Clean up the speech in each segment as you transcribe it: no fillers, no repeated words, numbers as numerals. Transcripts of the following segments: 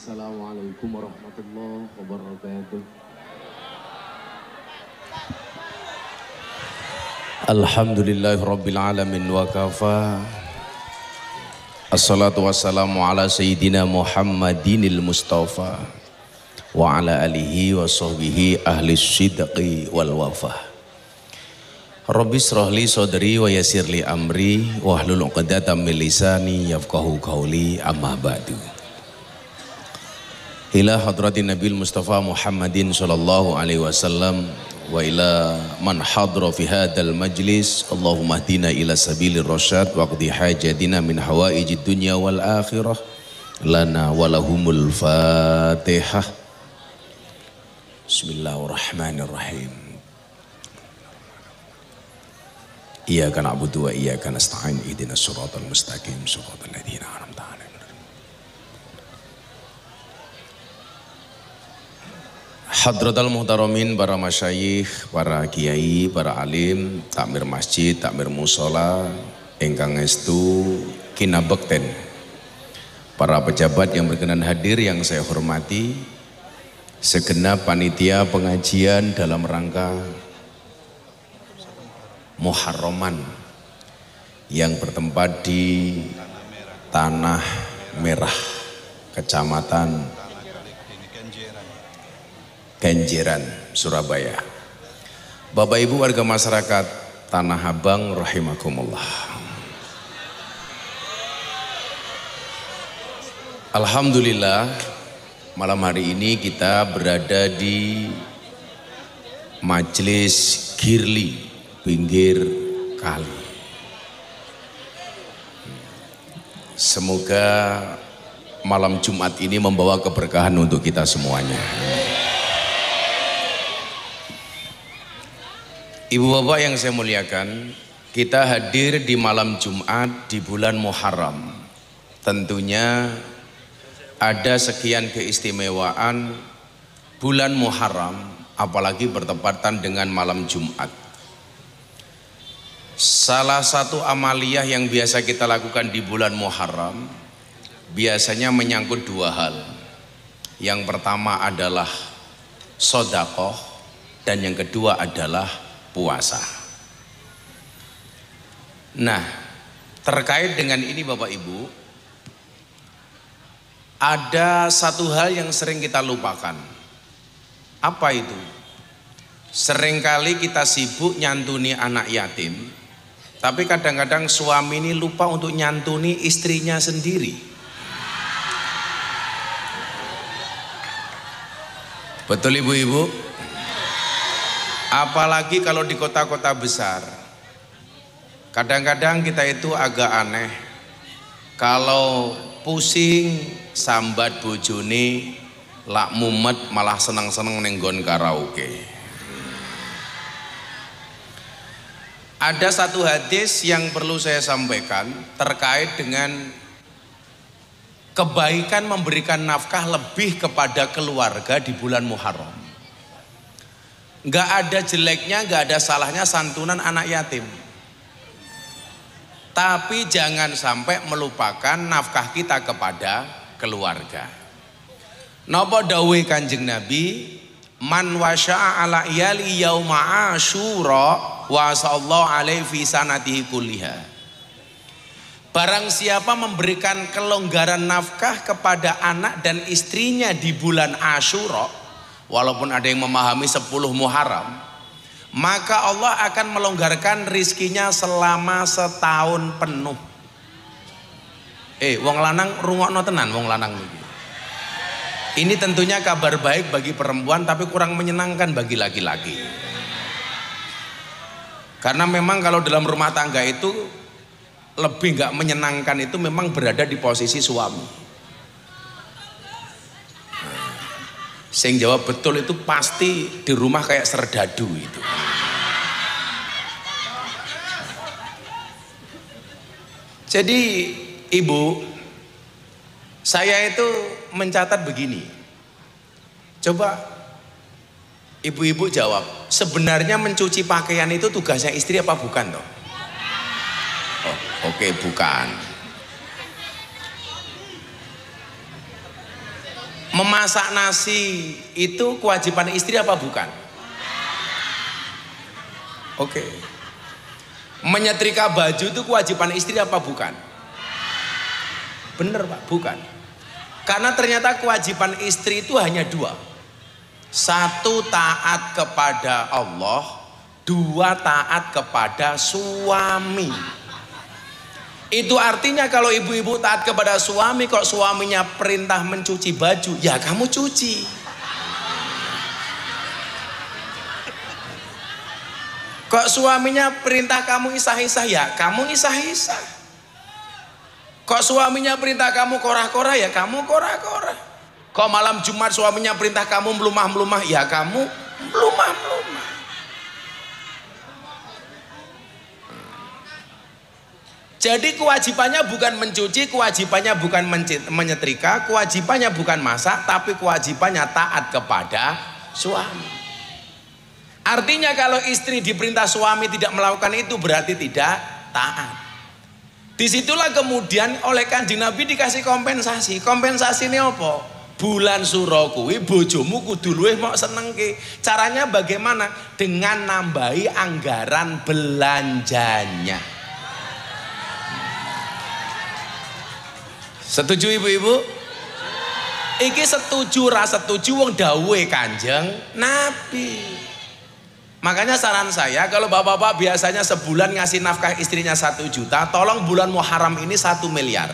Assalamualaikum warahmatullahi wabarakatuh. Alhamdulillahirabbil alamin wa kafa. Assalatu wassalamu ala sayyidina Muhammadinil Mustafa wa ala alihi wa sahbihi ahli sidqi wal wafah. Rabbi shrahli sadri wa yassirli amri wahlul 'uqdatam min lisani yafqahu qawli, amma ba'du. Ila hadratin Nabil Mustafa Muhammadin sallallahu alaihi wasallam wa ila man hadra fi hadzal majlis, Allahumma hdina ila sabilir rasyad wa qdi hajatina min hawaijid dunya wal akhirah lana wa lahumul Fatihah. Bismillahirrahmanirrahim. Iyyaka na'budu wa iyyaka nasta'in, ihdinas siratal mustaqim, siratal ladzina an'amta 'alaihim. Hadratal muhtaramin, para masyayikh, para kiai, para alim, takmir masjid, takmir musola, ingkang estu kinabekten, para pejabat yang berkenan hadir yang saya hormati, segenap panitia pengajian dalam rangka Muharraman yang bertempat di Tanah Merah, Kecamatan Kenjeran, Surabaya. Bapak Ibu warga masyarakat Tanah Abang rahimakumullah. Alhamdulillah, malam hari ini kita berada di Majelis Girli pinggir kali. Semoga malam Jumat ini membawa keberkahan untuk kita semuanya. Ibu bapak yang saya muliakan, kita hadir di malam Jumat di bulan Muharram. Tentunya ada sekian keistimewaan bulan Muharram, apalagi bertepatan dengan malam Jumat. Salah satu amaliyah yang biasa kita lakukan di bulan Muharram biasanya menyangkut dua hal. Yang pertama adalah sedekah dan yang kedua adalah puasa. Nah, terkait dengan ini Bapak Ibu, ada satu hal yang sering kita lupakan. Apa itu? Seringkali kita sibuk nyantuni anak yatim, tapi kadang-kadang suami ini lupa untuk nyantuni istrinya sendiri. Betul ibu-ibu? Apalagi kalau di kota-kota besar. Kadang-kadang kita itu agak aneh. Kalau pusing sambat bojone lak mumet malah seneng-seneng nenggon karaoke. Ada satu hadis yang perlu saya sampaikan terkait dengan kebaikan memberikan nafkah lebih kepada keluarga di bulan Muharram. Nggak ada jeleknya, nggak ada salahnya santunan anak yatim. Tapi jangan sampai melupakan nafkah kita kepada keluarga. Napa dawuh Kanjeng Nabi, man wasya'a ala iyali yauma asyura wa sallallahu alaihi fi sanatihi kulliha. Barang siapa memberikan kelonggaran nafkah kepada anak dan istrinya di bulan Asyura, walaupun ada yang memahami 10 Muharram, maka Allah akan melonggarkan rizkinya selama setahun penuh. Wong lanang rungokno tenan wong lanang iki. Ini tentunya kabar baik bagi perempuan tapi kurang menyenangkan bagi laki-laki. Karena memang kalau dalam rumah tangga itu lebih nggak menyenangkan itu memang berada di posisi suami. Sing jawab betul itu pasti di rumah kayak serdadu itu. Jadi ibu, saya itu mencatat begini. Coba ibu-ibu jawab, sebenarnya mencuci pakaian itu tugasnya istri apa bukan toh? Oh, oke, bukan. Memasak nasi itu kewajiban istri apa bukan? Oke. Menyetrika baju itu kewajiban istri apa bukan? Bener Pak, bukan. Karena ternyata kewajiban istri itu hanya dua. Satu, taat kepada Allah. Dua, taat kepada suami. Itu artinya kalau ibu-ibu taat kepada suami, kok suaminya perintah mencuci baju, ya kamu cuci. Kok suaminya perintah kamu isah-isah, ya kamu isah-isah. Kok suaminya perintah kamu korah-korah, ya kamu korah-korah. Kok malam Jumat suaminya perintah kamu melumah-melumah, ya kamu melumah-melumah. Jadi kewajibannya bukan mencuci, kewajibannya bukan menyetrika, kewajibannya bukan masak, tapi kewajibannya taat kepada suami. Artinya kalau istri diperintah suami tidak melakukan itu berarti tidak taat. Disitulah kemudian oleh Kanjeng Nabi dikasih kompensasi. Kompensasi ini apa? Bulan suro kuwi bojomu kudu luwih mok senengke. Caranya bagaimana? Dengan nambahi anggaran belanjanya. Setuju ibu-ibu? Iki setuju ra setuju wong dawuhe Kanjeng Nabi. Makanya saran saya, kalau bapak-bapak biasanya sebulan ngasih nafkah istrinya 1 juta, tolong bulan Muharram ini 1 miliar.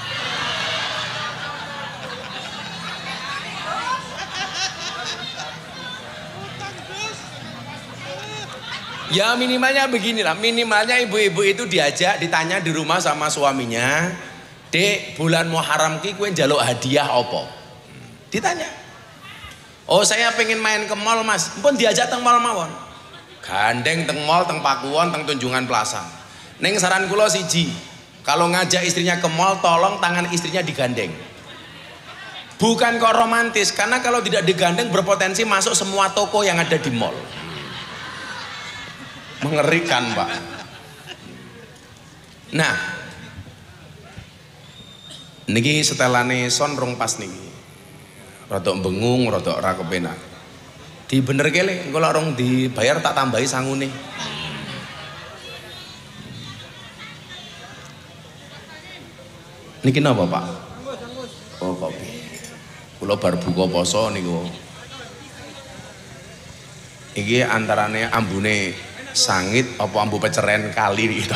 Ya minimalnya beginilah, minimalnya ibu-ibu itu diajak, ditanya di rumah sama suaminya, Dek, bulan Muharram ki kowe njaluk hadiah apa? Ditanya. Oh, saya pengen main ke mall, Mas. Pun diajak teng mall mawon. Gandeng teng mall, teng Pakuwon, teng Tunjungan Plaza. Neng saran kula siji, kalau ngajak istrinya ke mall, tolong tangan istrinya digandeng. Bukan kok romantis, karena kalau tidak digandeng berpotensi masuk semua toko yang ada di mall. Mengerikan, Pak. Nah, niki setelane son rong pas niki. Rodok bengung, rodok ora kepenak. Dibener kele, engko lek rong dibayar tak tambahi sangune. Niki napa, Pak? Oh, kopi. Kula bar buka poso niku. Iki antarane ambune sangit apa ambu peceren kali gitu.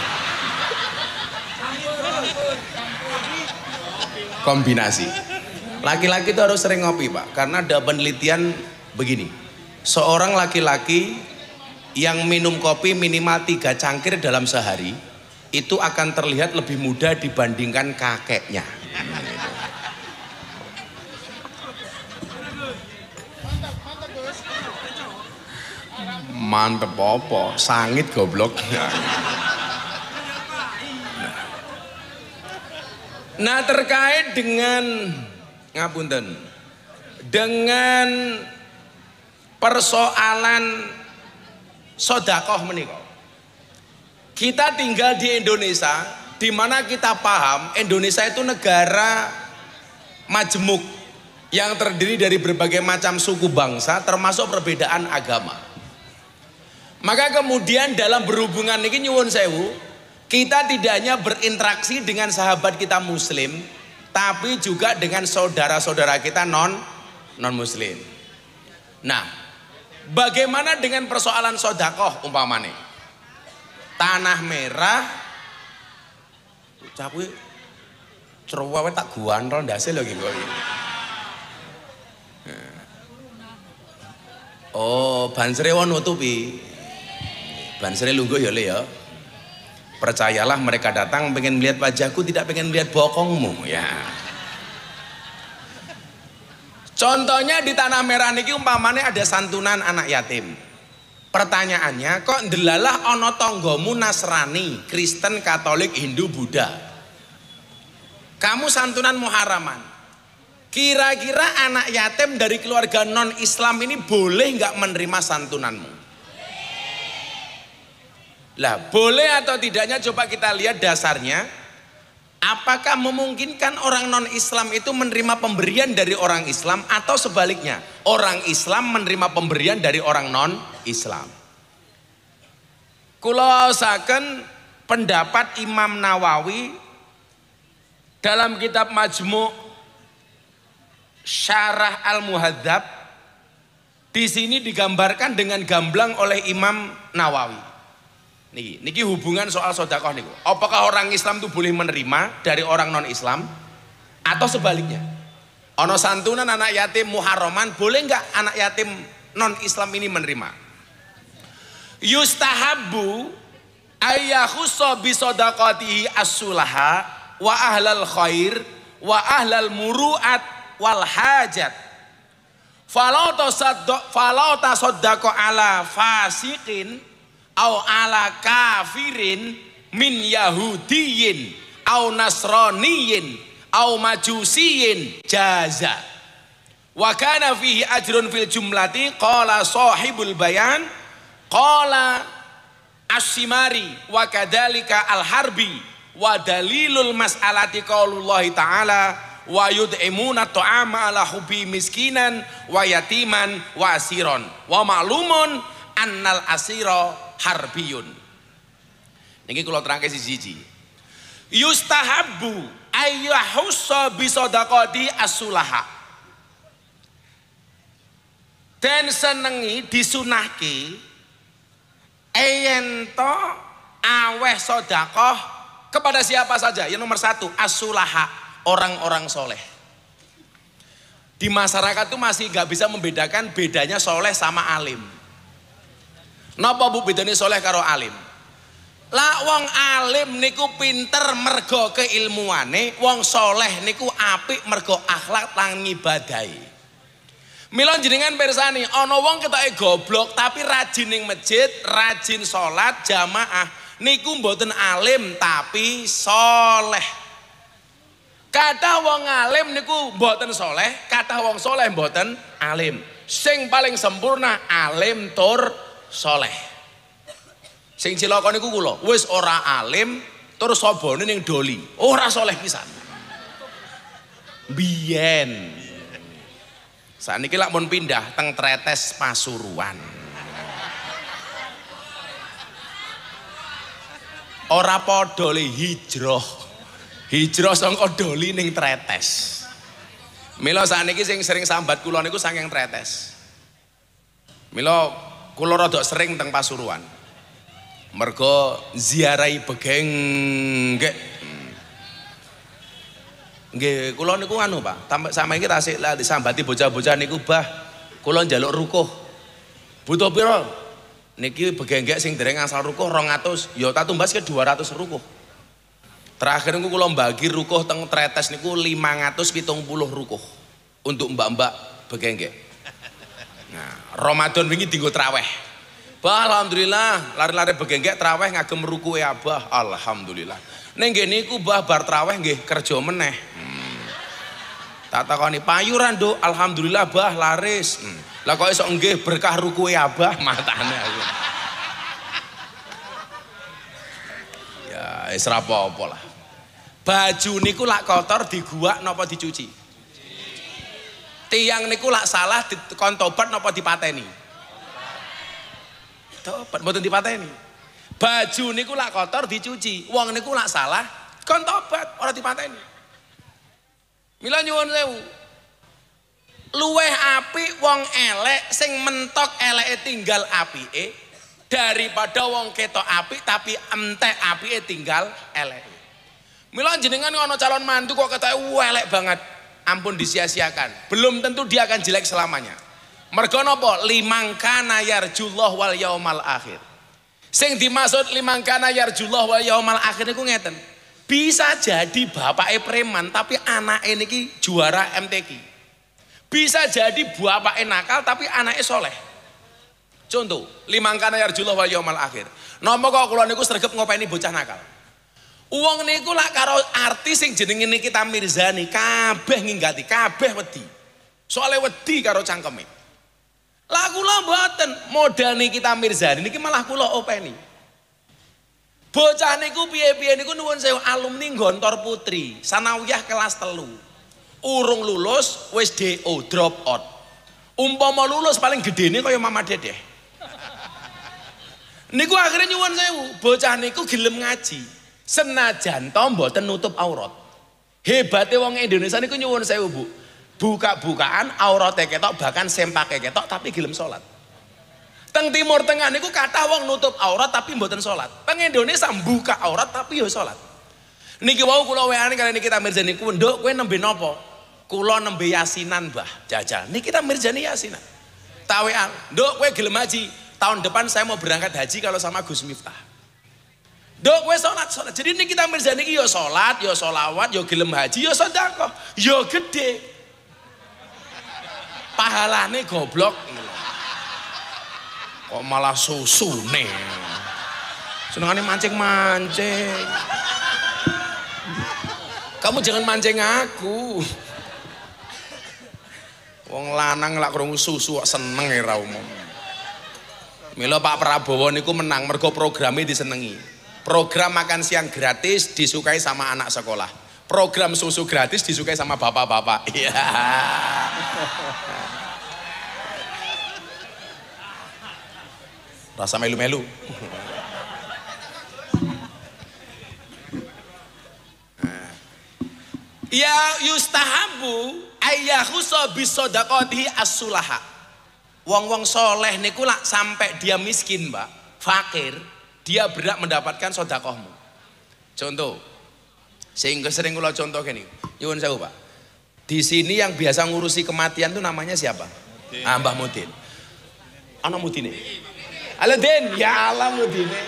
Kombinasi. Laki-laki itu harus sering ngopi, Pak, karena ada penelitian begini, seorang laki-laki yang minum kopi minimal 3 cangkir dalam sehari itu akan terlihat lebih muda dibandingkan kakeknya. Mantep apa? Sangit goblok. Nah, terkait dengan ngapunten, dengan persoalan sodakoh menika, kita tinggal di Indonesia, di mana kita paham Indonesia itu negara majemuk yang terdiri dari berbagai macam suku bangsa, termasuk perbedaan agama. Maka kemudian dalam berhubungan ini nyuwun sewu, kita tidak hanya berinteraksi dengan sahabat kita muslim, tapi juga dengan saudara-saudara kita non muslim. Nah, bagaimana dengan persoalan sodakoh umpamane? Tanah merah, cakwe cerwawe tak guantol ndase lho iki. Oh, bansre won nutupi. Bansre lungguh ya le ya. Percayalah mereka datang pengen melihat wajahku, tidak pengen melihat bokongmu ya. Contohnya di tanah merah niki umpamane ada santunan anak yatim. Pertanyaannya, kok ndelalah ana tanggamu Nasrani, Kristen, Katolik, Hindu, Buddha. Kamu santunan Muharraman. Kira-kira anak yatim dari keluarga non Islam ini boleh nggak menerima santunanmu? Lah, boleh atau tidaknya coba kita lihat dasarnya. Apakah memungkinkan orang non-Islam itu menerima pemberian dari orang Islam atau sebaliknya? Orang Islam menerima pemberian dari orang non-Islam. Kula saken pendapat Imam Nawawi dalam kitab Majmu' Syarah Al-Muhadzab. Di sini digambarkan dengan gamblang oleh Imam Nawawi. Niki hubungan soal sedekah niku. Apakah orang Islam itu boleh menerima dari orang non Islam atau sebaliknya? Ono santunan anak yatim muharraman, boleh nggak anak yatim non Islam ini menerima? Yustahabbu ayyakhussa bi shadaqatihi as-sulaha wa ahlal khair wa ahlal muru'at wal hajat. Falau tasaddaqa ala fasiqin au ala kafirin min yahudiyin au nasraniyin au majusiyin jaza wa kana fihi ajrun fil jumlati qala sahibul bayan qala as-simari wa kadzalika al-harbi wa dalilul mas'alati qaulullahi ta'ala wa yud'imuna ta'ama ala hubbi miskinan wa yatiman wa asiron wa ma'lumun annal asira harbiyun. Niki kula terangke siji-siji. Yustahabbu ayyuhussa bi shadaqati as-sulaha. Dan senengi disunahke yen to aweh sedekah kepada siapa saja? Yang nomor satu as-sulaha, orang-orang soleh. Di masyarakat itu masih nggak bisa membedakan bedanya soleh sama alim. Napa bu bedane soleh karo alim? Lah wong alim niku pinter mergo keilmuane, wong soleh niku apik mergo akhlak lan ngibadahi. Mila jenengan pirsani, ana wong ketoke goblok tapi rajin ning masjid, rajin salat jamaah, niku mboten alim tapi soleh. Kathah wong alim niku mboten soleh, kathah wong soleh mboten alim. Sing paling sempurna alim tur soleh. Sing cilaka niku kula, wis ora alim tur sobone ning doli. Ora soleh pisan. Biyen. Saniki lak mun pindah teng Tretes Pasuruan. Ora padha le hijrah. Hijrah saka doli ning Tretes. Mila sakniki sing sering sambat kula niku saking Tretes. Mila kula rada sering teng Pasuruan. Mergo ziarahi Begenggek. Nggih, kula niku anu Pak, sampe iki tasik disambati bocah-bocah niku Bah, kula njaluk rukuh. Butuh pira? Niki Begenggek sing dereng asal rukuh 200, ya tak tumbas ke 200 rukuh. Terakhir niku kula bagi rukuh teng Tretes niku 570 rukuh untuk mbak-mbak Begenggek. Nah, Ramadan wingi dienggo traweh. Bah, alhamdulillah, lari-lari Begenggek traweh ngagem rukuhe Abah, alhamdulillah. Ning nggih niku Bah bar traweh nggih kerja meneh. Tak takoni payuran, Nduk, alhamdulillah Bah laris. Lah kok iso nggih berkah rukuhe Abah matane aku. Ya, wis ra apa-apa lah. Baju niku lak kotor diguak napa dicuci? Tiang niku lak salah dikon tobat napa dipateni? Tobat mboten dipateni. Baju niku lak kotor dicuci, wong niku lak salah kon tobat ora dipateni. Mila nyuwun sewu. Luweh apik wong elek sing mentok eleke tinggal apike daripada wong ketok apik tapi entek apike tinggal eleke. Mila jenengan ana calon mantu kok ketoke elek banget, ampun disia-siakan. Belum tentu dia akan jelek selamanya. Mergo napa? Limangkana yarjullah wal yaumal akhir. Sing dimaksud limangkana yarjullah wal yaumal akhir niku ngeten. Bisa jadi bapake preman tapi anake niki juara MTQ. Bisa jadi bapake nakal tapi anake soleh. Contoh, limangkana yarjullah wal yaumal akhir. Napa kok kula niku sregep ngopeni bocah nakal. Uang niku lak karo artis sing jenenge Nikita Mirzani kabeh nginggati, kabeh wedi. Soale wedi karo cangkeme. Lah kula mboten modal Nikita Mirzani niki malah kula openi. Bocah niku piye-piye niku nuwun sewu alumni Gontor Putri, sanawiyah kelas 3. Urung lulus wis DO, drop out. Umpama lulus paling gedene kaya Mama Dedeh. Niku akhirnya nyuwun sewu, bocah niku gelem ngaji. Senajan to mboten nutup aurat. Hebate wong Indonesia niku nyuwun sewu, Bu. Buka-bukaan aurate ketok bahkan sempake ketok tapi gelem salat. Teng Timur Tengah niku kathah wong nutup aurat tapi mboten salat. Teng Indonesia buka aurat tapi yo salat. Niki wau kula weane kali niki kita mirjani ku, "Nduk, kowe nembe napa?" "Kula nembe yasinan, Mbah." "Jajal." Niki kita mirjani yasinan. Tawean, "Nduk, kowe gelem haji? Tahun depan saya mau berangkat haji kalau sama Gus Miftah." "Nduk, kowe salat." Jadi niki kita mirjani iki yo salat, yo selawat, yo gelem haji, yo sedekah, yo gede. Pahalane goblok. Kok malah susu nih, senengannya mancing-mancing. Kamu jangan mancing aku. Wong lanang lak krungu susu kok seneng ya ra umum. Mila Pak Prabowo niku menang mergo programnya disenengi. Program makan siang gratis disukai sama anak sekolah. Program susu gratis disukai sama bapak-bapak. Iya. Rasa melu-melu. Ya yustahabu ayyakhusa bisodaqatihi as-sulaha. Wong-wong soleh niku lak sampai dia miskin, Mbak, fakir, dia berhak mendapatkan sedekahmu. Contoh, sehingga sering kula contoh gini, nyuwun sewu, Pak. Di sini yang biasa ngurusi kematian tuh namanya siapa? Mbah Mudin. Ana Mudine. Halo Den, ya Allah Mudine.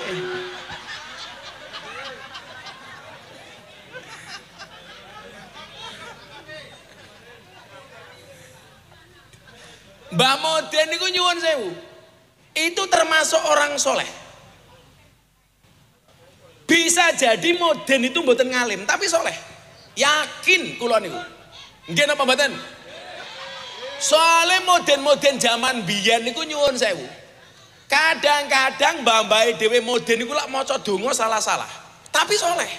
Mbah Mudin niku nyuwun sewu. Itu termasuk orang soleh. Bisa jadi Mudin itu mboten ngalim tapi soleh. Yakin kula niku. Nggih napa mboten? Soale Mudin zaman biyen niku nyuwun sewu. Kadang-kadang mbah-mbah dhewe Mudin niku lak maca donga salah-salah, tapi soleh.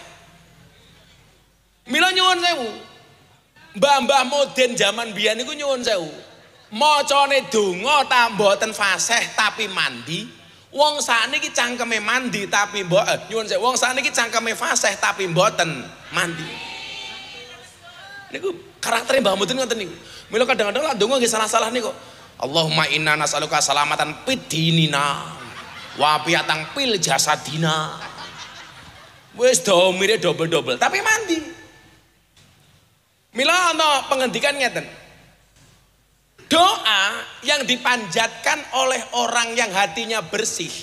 Mila nyuwun sewu. Mbah-mbah Mudin zaman biyen niku nyuwun sewu. Macane donga ta mboten fasih tapi mandi. Wong sakniki cangkeme mandi tapi nyuwun sewu. Wong sakniki cangkeme fasih tapi mboten mandi. Niku karaktere Mbah Mudin ngoten niku. Mila kadang-kadang lak donga nggih salah-salah niku. Allahumma inna nas'aluka salamatan fid dinina wa afiatan fil jasadina. Wis domire double-double tapi mandi. Mila ana pengendikan ngeten. Doa yang dipanjatkan oleh orang yang hatinya bersih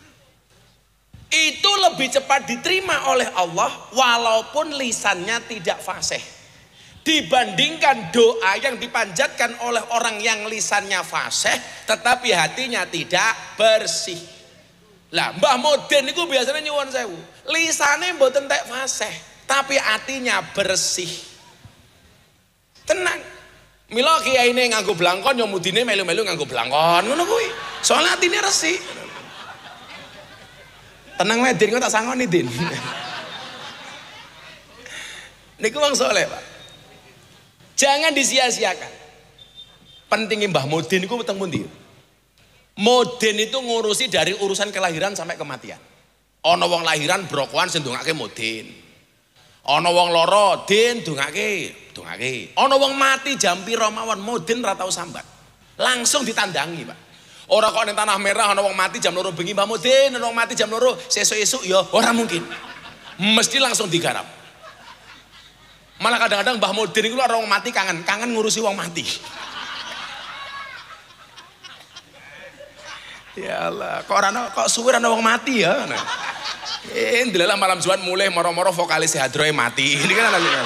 itu lebih cepat diterima oleh Allah walaupun lisannya tidak fasih, dibandingkan doa yang dipanjatkan oleh orang yang lisannya fasih tetapi hatinya tidak bersih. Lah Mbah Mudin niku biasanya nyuwun sewu, lisane mboten tek fasih tapi hatinya bersih. Tenang. Mila kiyaine nganggo blangkon yo mudine melu-melu nganggo blangkon ngono kuwi. Soale atine resik. Tenang wae Din, kok tak sangoni Din. Niku wong saleh, Pak. Jangan disia-siakan. Pentingnya Mbah Mudin niku teng pundi? Mudin itu ngurusi dari urusan kelahiran sampai kematian. Ana wong lahiran brokoan sing ndongake Mudin. Ana wong lara Din dongake. Ana wong mati jam pira mawon Mudin ra tau sambat. Langsung ditandangi, Pak. Ora kok ning Tanah Merah ana wong mati jam 2 bengi Mbah Mudin, ana wong mati jam 2 sesuk-esuk ya ora mungkin. Mesti langsung digarap. Malah kadang-kadang Mbah Mudin iku ora wong mati kangen ngurusi wong mati. Ya Allah, kok suwe ana wong mati ya. Ndelala malam Jumat mulai moro-moro vokalis Hadroe mati. Ini kan lagi.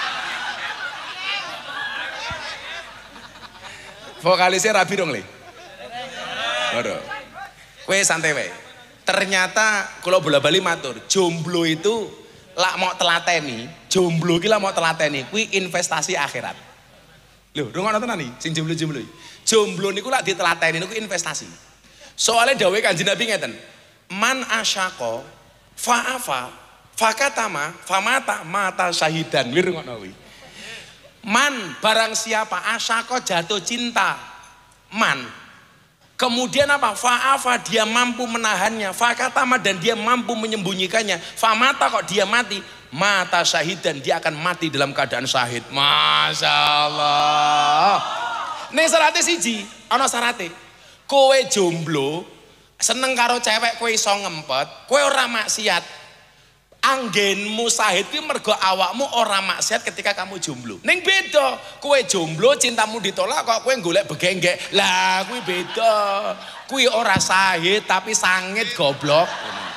Vokalisnya rabi dong le. Waduh. Kowe santai wae. Ternyata kalau bola-bali matur, jomblo itu lak mau telateni, jomblo ki lak mau telateni kuwi investasi akhirat. Lho, rungono tenan iki sing jomblo-jomblo. Jomblo niku lak ditelateni niku investasi. Soalnya dawuhe Kanjeng Nabi ngeten. Man asyaqo Fa'afa, fakatama, famata, mata syahidan. Wir ngono kuwi. Man barang siapa asyaka jatuh cinta. Man. Kemudian apa? Fa'afa dia mampu menahannya. Fakatama dan dia mampu menyembunyikannya. Famata kok dia mati. Mata syahidan dia akan mati dalam keadaan syahid. Masya Allah. Nih syaratnya siji. Ana syaratnya. Kowe jomblo. Seneng karo cewek kowe iso ngempet. Kowe ora maksiat. Anggenmu syahid kuwi mergo awakmu ora maksiat ketika kamu jomblo. Ning beda, kowe jomblo cintamu ditolak kok kowe golek begenggek. Lah kuwi beda. Kuwi ora syahid tapi sangit goblok.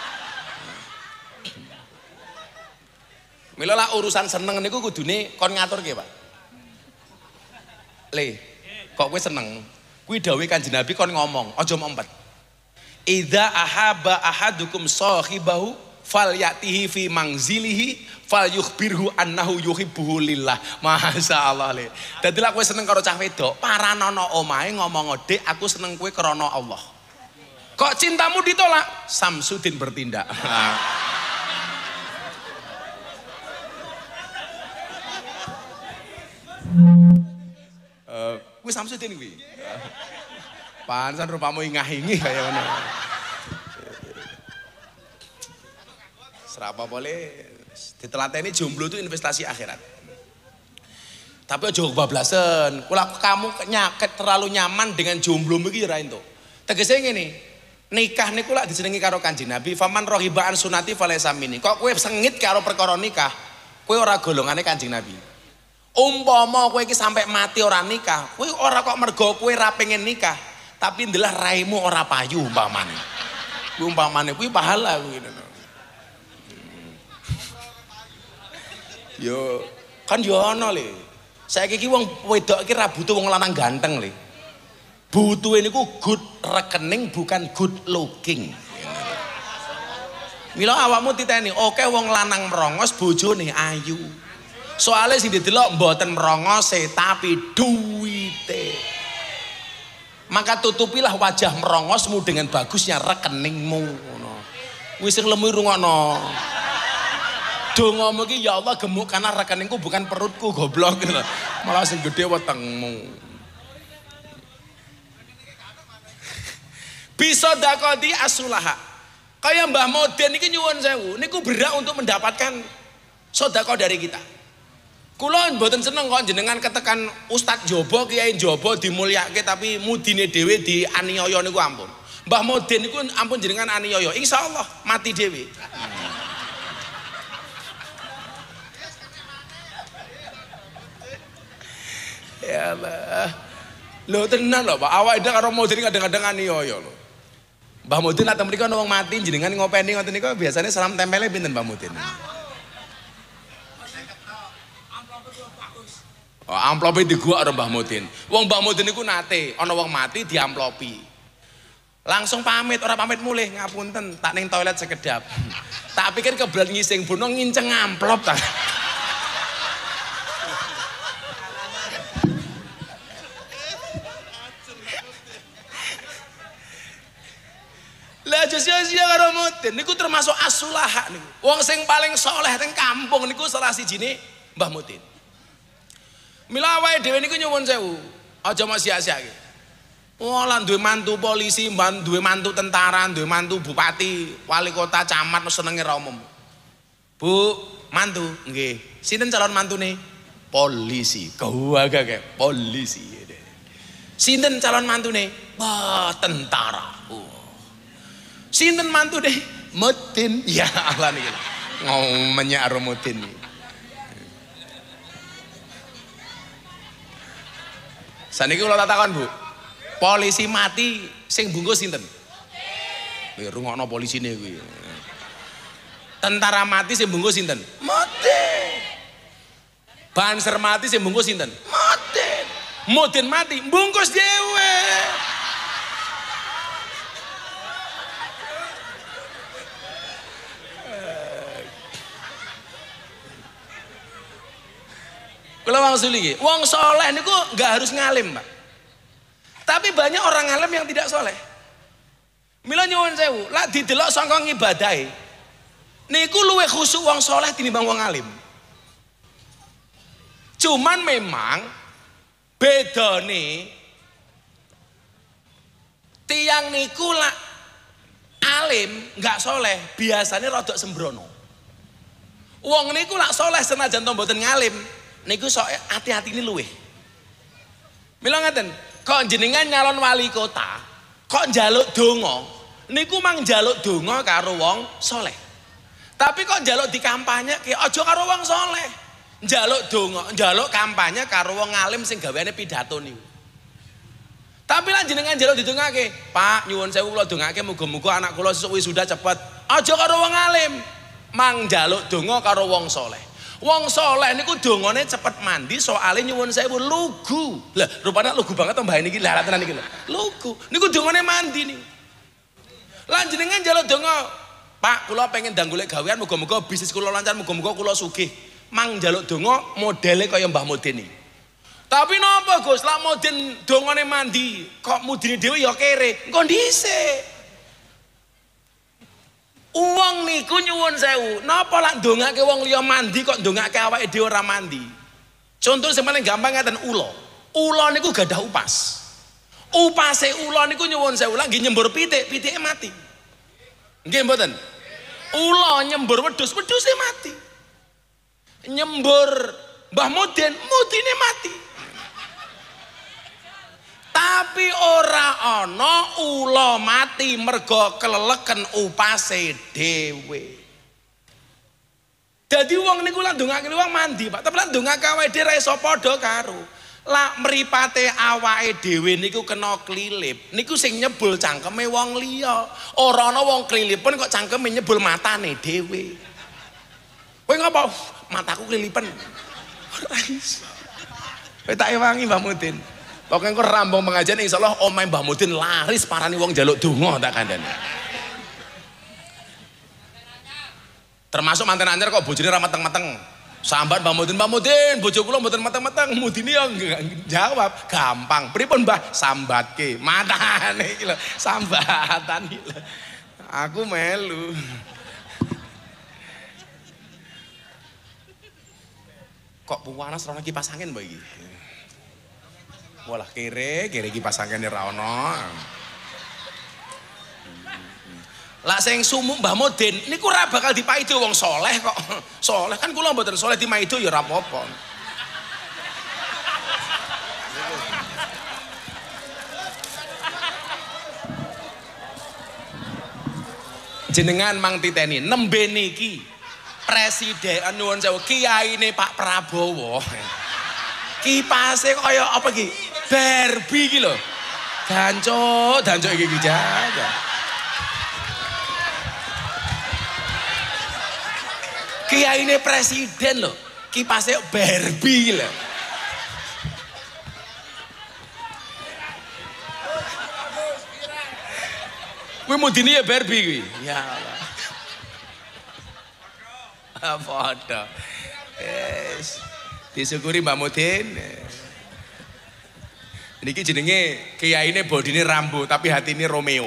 Mila lah urusan seneng niku kudune kon ngaturke, Pak. Le, kok kowe seneng? Kuwi dawuhe Kanjeng Nabi kon ngomong, aja mempet. Idza ahaba ahadukum sahibahu fal yatihi fi mangzilihi fal yukhbirhu annahu yuhibbuhu lillah. Masya Allah le. Dadi lek kowe seneng karo cah wedok, paranono omahe ngomong, "Dik, aku seneng kowe krana Allah." Kok cintamu ditolak? Samsudin bertindak. Kuwi Samsudin kuwi. Pantesan rupamu ingah-ingih kaya ngono. Serapa boleh ditelateni jomblo itu investasi akhirat. Tapi aja bablasen. Kalau kamu terlalu nyaman dengan jomblo iki ora entuk. Tegese ngene, nikah niku lak dijenengi karo Kanjeng Nabi, faman rohibaan sunati falaysa minni. Kok kowe sengit karo perkara nikah, kowe ora golongane Kanjeng Nabi. Umpama kowe iki sampai mati ora nikah, kowe ora kok mergo kowe ra pengen nikah, tapi ndelah raimu ora payu umpamane. Kuwi umpamane kuwi pahala kuwi. Yo kan yo ana le. Saiki iki wong wedok iki ra butuh wong lanang ganteng le. Butuhe niku good rekening bukan good looking. Mila awakmu titeni, oke wong lanang merongos bojone ayu. Soale sing didelok mboten merongose tapi duwite. Maka tutupilah wajah merongosmu dengan bagusnya rekeningmu ngono. Wis sing lemu rungokno. Dongamu iki ya Allah gemuk karena rekeningku bukan perutku goblok gitu. Malah sing gede wetengmu. Bisa dakodi asulaha. Kayak Mbah Moden iki nyuwun sewu, niku berat untuk mendapatkan sedekah dari kita. Kula mboten seneng kok jenengan ketekan Ustadz Jobo, Kiai Jobo dimulyakake tapi mudine dhewe dianiaya niku ampun. Mbah Moden niku ampun jenengan aniaya. Insyaallah mati dhewe. Ya Allah. Lho tenan lho Pak, awake dhewe karo Moden kadang-kadang aniaya lho. Mbah Mudin atau mriko ana wong mati jenengan ngopeni ngoten niku biasanya salam tempele pinten Mbah Mudin? Oh, amplope digua karo Mbah Mudin. Wong Mbah Mudin niku nate ana wong mati diamplopi. Langsung pamit, ora pamit mulih, ngapunten, tak ning toilet sekedap. Tak pikir kebelet ngising bono nginceng amplop ta. Lah sia-sia karo Mudin niku termasuk as-sulaha niku. Wong sing paling saleh teng kampung niku salah sijine Mbah Mudin. Mila awake dhewe niku nyuwun sewu, aja mok sia-siake. Wala duwe mantu polisi, duwe mantu tentara, duwe mantu bupati, wali kota, camat senenge ra umum. Bu, mantu, nggih. Sinten calon mantune? Polisi. Gawagake polisi. Sinten calon mantune? Tentara. Sinten mantu deh? Mudin. Ya Allah nih. Ngomongnya karo Mudin. Saniki kula takon, Bu. Polisi mati sing bungkus sinten? Nggih, rungokno polisine kuwi. Tentara mati sing bungkus sinten? Mudin. Banser mati sing bungkus sinten? Mudin. Mudin mati bungkus dhewe. Kalau maksud lagi, wong soleh niku nggak harus ngalim, Pak. Tapi banyak orang ngalim yang tidak soleh. Mila nyuwun sewu, lah didelok sangka ngibadahe. Niku luwih khusuk wong soleh tinimbang wong alim. Cuman memang bedane tiang niku lah alim nggak soleh biasanya rodok sembrono. Wong niku lak soleh senajan to mboten ngalim niku sok hati-hati ini luwih. Mila ngaten, kok jenengan nyalon wali kota, kok njaluk donga, niku mang njaluk donga karo wong soleh. Tapi kok njaluk dikampanyeke aja karo wong soleh. Njaluk donga, njaluk kampanye karo wong alim sing gaweane pidato niku. Tapi lan jenengan njaluk didongake, Pak nyuwun sewu kula dongake muga-muga anak kula sesuk wisuda cepet. Aja karo wong alim. Mang njaluk donga karo wong soleh. Wong soleh niku dongane cepet mandi soalnya nyuwun sewu lugu. Lah rupanya lugu banget to mbah niki lha tenan iki lho. Lugu. Niku dongane mandi niku. Lan jenengan njaluk donga, Pak kula pengen ndang golek gawean muga-muga bisnis kula lancar muga-muga kula sugih. Mang njaluk donga modele kaya Mbah Mudin iki. Tapi napa Gus, lak Mudin dongane mandi, kok mudine dhewe ya kere. Engko dhisik. Uang niku nyuwun sewu, napa lak ndongake wong liya mandi kok ndongake awake dhewe ora mandi. Contoh sing paling gampang ngaten ula. Ula niku gadah upas. Upase ula niku nyuwun sewu, lak nggih nyembur pitik, pitike mati. Nggih mboten? Ula nyembur wedhus, wedhuse mati. Nyembur Mbah Mudin, mudine mati. Tapi ora ana ula mati mergo keleleken upase dhewe. Dadi wong niku lan ndongake wong mandi, Pak. Tapi lan ndongake awake dhewe ra iso padha karo. Lah mripate awake dhewe niku kena klilip. Niku sing nyebul cangkeme wong liya. Ora ana wong klilipen kok cangkeme nyebul matane dhewe. Kowe ngapa? Mataku klilipen. Ora iso. Kowe tak ewangi Mbah Mudin. Pokoknya kok rambung pengajian insyaallah omahe Mbah Mudin laris parani wong njaluk donga tak kandhani. Termasuk manten anyar kok bojone ra mateng-mateng. Sambat Mbah Mudin, bojo kula mboten mateng-mateng. Mudine yo jawab, gampang. Pripun Mbah? Sambatke. Matane iki lho, sambatan iki lho. Aku melu. Kok panas ora kipas angin mbak iki? Walah kere kipas angin ora ono. Lah sing sumuk Mbah Mudin niku ora bakal dipaido wong soleh kok. Soleh kan kula mboten soleh dimaido ya ora apa-apa. Jenengan mang titeni nembe niki presiden nuwun sewu kiyaine Pak Prabowo. Kipase kaya apa iki? Barbie iki lho. Dancuk iki jaga. Kiyaine presiden lho, kipase Barbie lho. Kuwi mudine ya Barbie kuwi. Ya Allah. Padha. Yes. Disyukuri Mbak Mudin. Niki jenenge kiyaine bodine Rambo tapi hatine Romeo.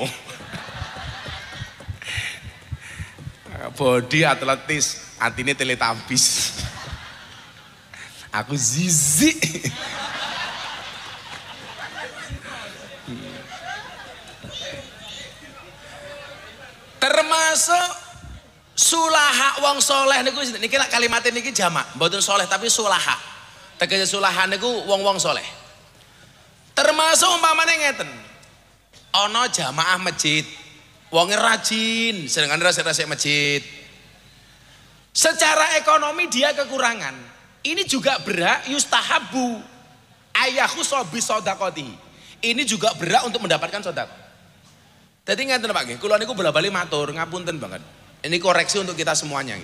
Bodi atletis, hatine Teletubbies. Aku Zizi. Termasuk sulaha wong soleh niku niki lak kalimat niki jamak, mboten soleh tapi sulaha. Tegese sulaha niku wong-wong soleh. Termasuk umpamane ngeten. Ana jamaah masjid, wonge rajin, sedangkan resik-resik masjid. Secara ekonomi dia kekurangan. Ini juga berhak yustahabu ayahu sobi sodakoti. Ini juga berhak untuk mendapatkan sodako. Jadi ngeten Pak nggih, kula niku bola-bali matur, ngapunten banget. Ini koreksi untuk kita semuanya.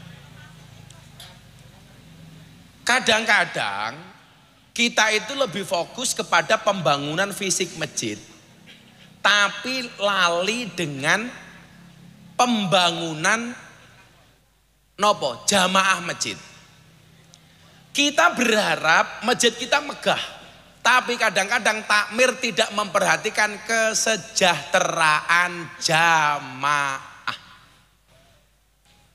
Kadang-kadang kita itu lebih fokus kepada pembangunan fisik masjid, tapi lali dengan pembangunan nopo jamaah masjid. Kita berharap masjid kita megah, tapi kadang-kadang takmir tidak memperhatikan kesejahteraan jamaah.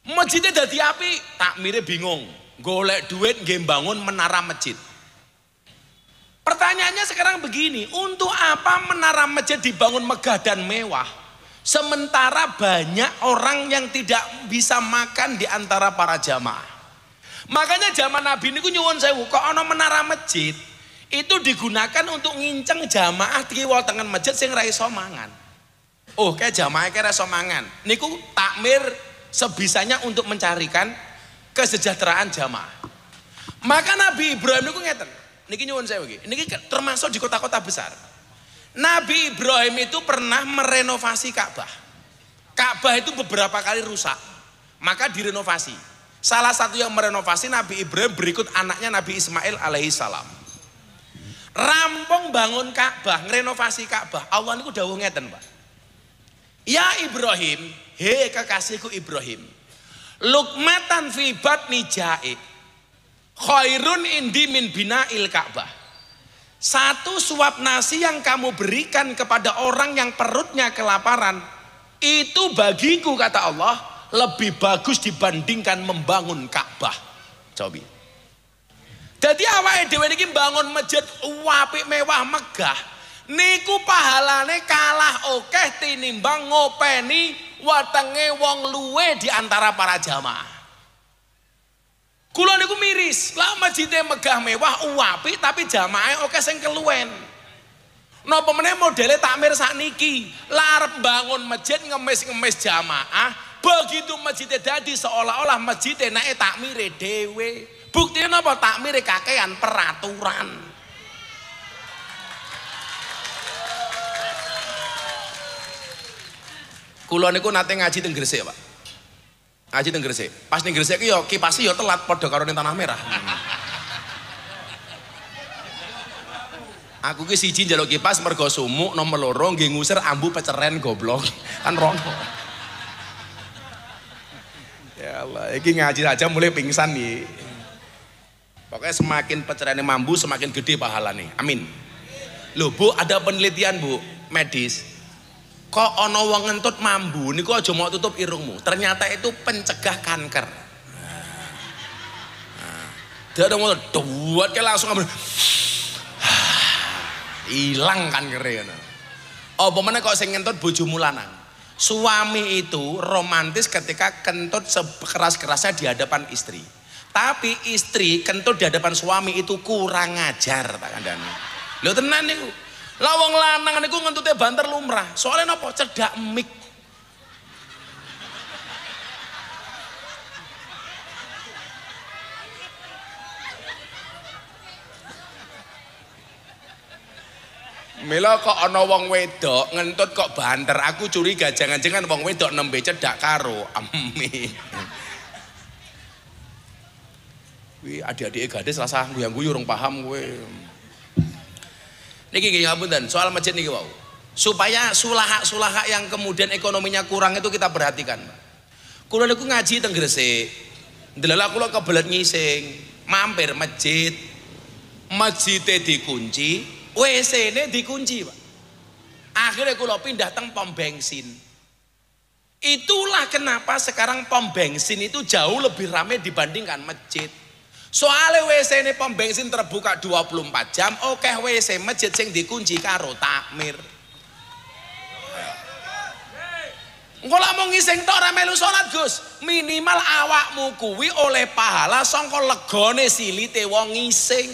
Masjidnya dadi apik, takmire bingung. Golek duit nggih bangun menara masjid. Pertanyaannya sekarang begini, untuk apa menara masjid dibangun megah dan mewah? Sementara banyak orang yang tidak bisa makan di antara para jamaah. Makanya zaman Nabi niku nyuwun sewu, kok ana menara masjid itu digunakan untuk nginceng jamaah di wal tengen masjid sing ra iso mangan. Oh, kayak jamaah kayak ra iso mangan. Niku takmir sebisanya untuk mencarikan kesejahteraan jamaah. Maka Nabi Ibrahim niku ngeten. Niki nyuwun sewu iki. Niki termasuk di kota-kota besar. Nabi Ibrahim itu pernah merenovasi Ka'bah. Ka'bah itu beberapa kali rusak, maka direnovasi. Salah satu yang merenovasi Nabi Ibrahim berikut anaknya Nabi Ismail alaihissalam. Rampung bangun Ka'bah, ngerenovasi Ka'bah. Allah niku dawuh ngeten, Pak. Ya Ibrahim, he kekasihku Ibrahim. Lukmatan fi batni ja'i khairun indi min bina'il Ka'bah. Satu suap nasi yang kamu berikan kepada orang yang perutnya kelaparan, itu bagiku kata Allah lebih bagus dibandingkan membangun Ka'bah. Cobi. Jadi awake dhewe niki bangun masjid apik mewah megah, niku pahalane kalah akeh tinimbang ngopeni wetenge wong luwe di antara para jamaah. Kula niku miris, lah masjidnya megah mewah apik tapi jamaah oke sing keluwen. Napa meneh modele takmir sakniki, lah arep bangun masjid ngemis-ngemis jamaah, begitu masjidnya dadi seolah-olah masjidnya naik takmire dhewe. Buktinya napa takmire kakean peraturan. Kula niku nate ngaji teng Gresik, Pak. Ngaji teng Gresik. Pas ning Gresik ki yo kipasi yo telat padha karo ning Tanah Merah. Aku ki siji njaluk kipas mergo sumuk, nomor loro nggih ngusir ambu peceren goblok. Kan rono. Ya Allah, iki ngaji saja mulai pingsan nih. Pokoknya semakin pecerane mambu semakin gede pahalane. Amin. Loh Bu, ada penelitian Bu, medis. Kok ono wong ngentut mambu niku aja mau tutup irungmu. Ternyata itu pencegah kanker. Dia ada mau duat kayak langsung ambil. Hilang kankernya. Oh, pemane kok sing ngentut bojomu lanang. Suami itu romantis ketika kentut sekeras-kerasnya di hadapan istri. Tapi istri kentut di hadapan suami itu kurang ajar tak kandhane. Lho tenan niku. Lah wong lanang niku ngentute banter lumrah. Soalnya napa? Cedak mik. Mila kok ana wong wedok ngentut kok banter. Aku curiga jangan-jangan wong wedok nembe cedak karo. Amin. Kuwi adik-adik gadis rasa guyu-guyu urung paham kowe. Niki nggih ngapunten, soal masjid niki wau. Supaya sulaha-sulaha yang kemudian ekonominya kurang itu kita perhatikan. Kula niku ngaji teng Gresik. Ndelala kula kebelet ngising, mampir masjid. Masjidnya dikunci, WC-ne dikunci, Pak. Akhirnya kula pindah teng pom bensin. Itulah kenapa sekarang pom bensin itu jauh lebih ramai dibandingkan masjid. Soalnya WC ini pom bensin terbuka 24 jam, oke WC masjid sing dikunci karo takmir. Engko lak mung ngising tok ora melu salat, Gus. Minimal awakmu kuwi oleh pahala sangka legane silite wong ngising.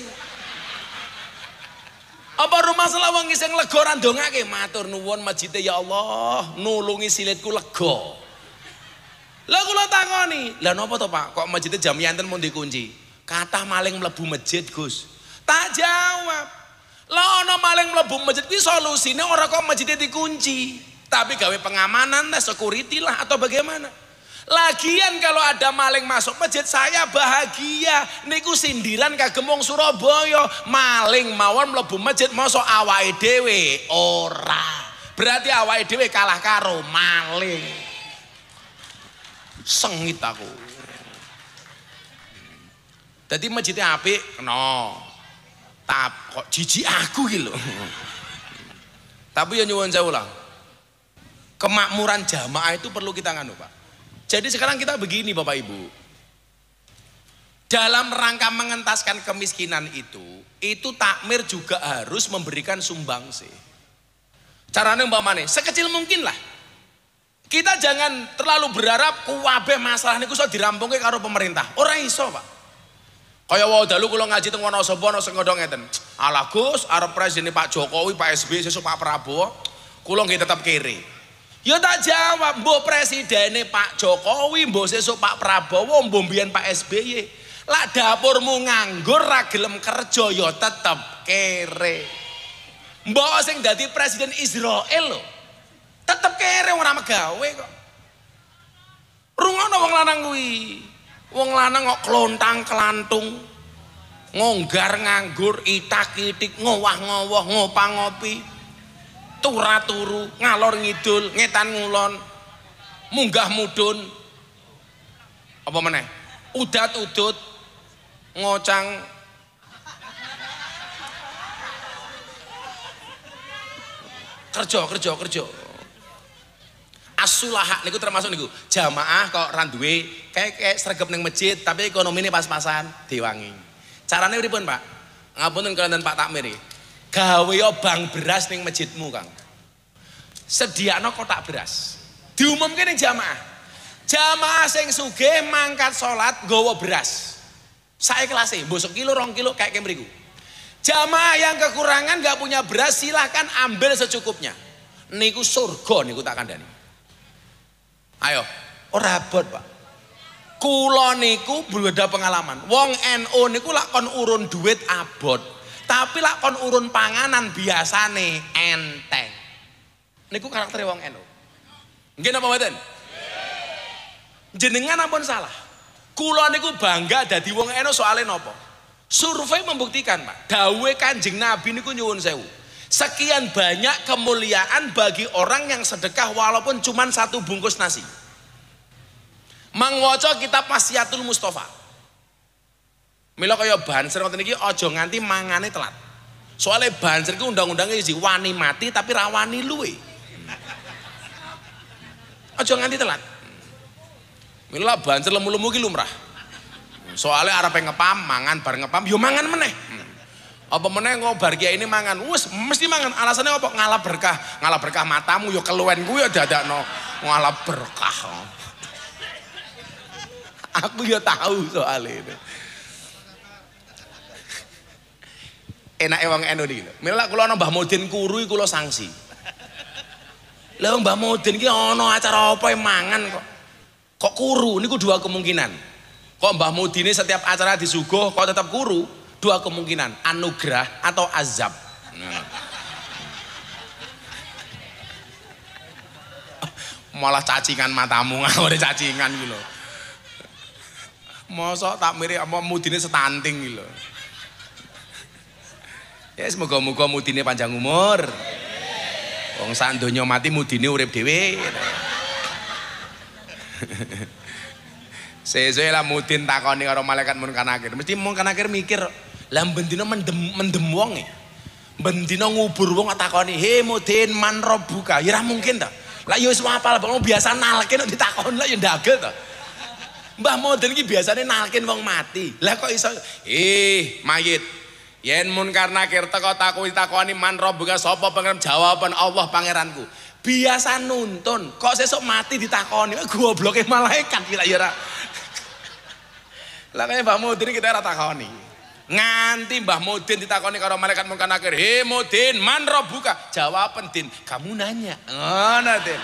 Apa rumah salah wong ngising lega ora ndongake, matur nuwun masjid ya Allah, nulungi silitku lega. Lah kula takoni, lah napa to Pak? Kok masjidnya jam yanten mun dikunci? Kata maling mlebu masjid, Gus. Tak jawab. Lah ana maling mlebu masjid kuwi solusine ora kok masjidnya dikunci, tapi gawe pengamanan lah, security lah atau bagaimana. Lagian kalau ada maling masuk masjid saya bahagia. Niku sindiran kagem wong Surabaya. Maling mawon mlebu masjid mosok awake dhewe ora. Berarti awake dhewe kalah karo maling. Sengit aku. Jadi masjidnya apik, no. Kok jijik aku gitu. Tapi ya nyuwun sewu lah. Kemakmuran jamaah itu perlu kita nganu, Pak. Jadi sekarang kita begini Bapak Ibu. Dalam rangka mengentaskan kemiskinan itu takmir juga harus memberikan sumbangsi. Caranya umpamane sekecil mungkin lah. Kita jangan terlalu berharap kuwabeh masalah niku iso dirampungke karo pemerintah. Ora iso, Pak. Kaya wae dalu kula ngaji teng Wonosobo ana sing ngondong ngeten. Ala Gus, arep presiden Pak Jokowi, Pak SBY, sesuk Pak Prabowo, kula nggih tetep kiri. Ya tak jawab, mbok presidene Pak Jokowi, mbok sesuk Pak Prabowo, mbok mbiyen Pak SBY. Lak dapurmu nganggur ra gelem kerja ya tetep kere. Mbok sing dadi presiden Israel lho. Tetep kere ora megawe kok. Rungono wong lanang kuwi. Wong lanang kok klontang kelantung. Ngonggar nganggur, itak-itik, ngowah-ngowoh, ngopang-ngopi. Turu, ngalor ngidul, ngetan ngulon. Munggah mudun. Apa meneh? Udat-udut, ngocang. Kerja. As-sulaha niku termasuk niku jamaah kok ra duwe kayak sregep ning masjid tapi ekonomine pas-pasan diwangi. Carane pripun, Pak? Ngapunten kalian Pak Takmir iki. Gawe bank beras ning masjidmu, Kang. Sediakno kotak beras. Diumumke ning jamaah. Jamaah sing sugih mangkat salat nggawa beras. Sae kelase, mbok sekilo 2 kilo kayak mriku. Jamaah yang kekurangan gak punya beras silahkan ambil secukupnya. Niku surga niku tak kandhani. Ayo, ora abot, Pak. Kula niku beda pengalaman. Wong NU niku lak kon urun duit abot, tapi lak kon urun panganan biasane enteng. Niku karakter wong NU. Nggih napa mboten? Jenengan ampun salah. Kula niku bangga dadi wong NU soalé napa? Survei membuktikan, Pak. Dawuhe Kanjeng Nabi niku nyuwun sewu. Sekian banyak kemuliaan bagi orang yang sedekah walaupun cuma 1 bungkus nasi. Mangwaca kitab Wasiatul Mustafa. Mila kaya banser ngoten iki aja nganti mangane telat. Soale banser ku undang-undange iki wani mati tapi ra wani luwe. Aja nganti telat. Mila banser lemu-lemu ki lumrah. Soale arepe ngepam, mangan bar ngepam yo mangan meneh. Apa meneh ngobar kiai ini mangan, wis mesti mangan. Alasannya apa? Ngalah berkah matamu yo keluwen kuwi yo dadakno ngalah berkah. Aku yo tahu soal ini. Enake wong NU iki lho. Mila kula ana Mbah Mudin kuru iki kula sanksi. Lah Mbah Mudin ki ana acara apa mangan kok. Kok kuru niku 2 kemungkinan. Kok Mbah Mudin setiap acara disuguh kok tetap kuru? 2 kemungkinan, anugerah atau azab. Malah cacingan matamu, ngawure cacingan gitu. Mosok tak mirip apa mudine setanting gitu. Ya semoga-moga mudine panjang umur. Wong sak donya mati mudine urip dhewe. Sesuk lah mudin takoni karo malaikat Munkar Nakir. Mesti Munkar Nakir mikir lah bendina mendem wong e. Bendina ngubur wong takoni, "He Mudin man rabbuka?" Ya ora mungkin ta. Lah ya wis hafal wong biasa nalkin nek ditakoni lah ya ndagel ta. Mbah Mudin iki biasane nalkin wong mati. Lah kok iso mayit. Yen Munkar Nakir teko takoni man rabbuka sapa pangeran jawaban Allah pangeranku. Biasa nuntun, kok sesuk mati ditakoni, gobloke malaikat gila ya ora. Lah kaya Mbah Mudin kita ora takoni. Nganti Mbah Mudin ditakoni karo malaikat Munkar Nakir, "He Mudin, man rabbuka?" Jawaban Din, "Kamu nanya." Ngono, Din.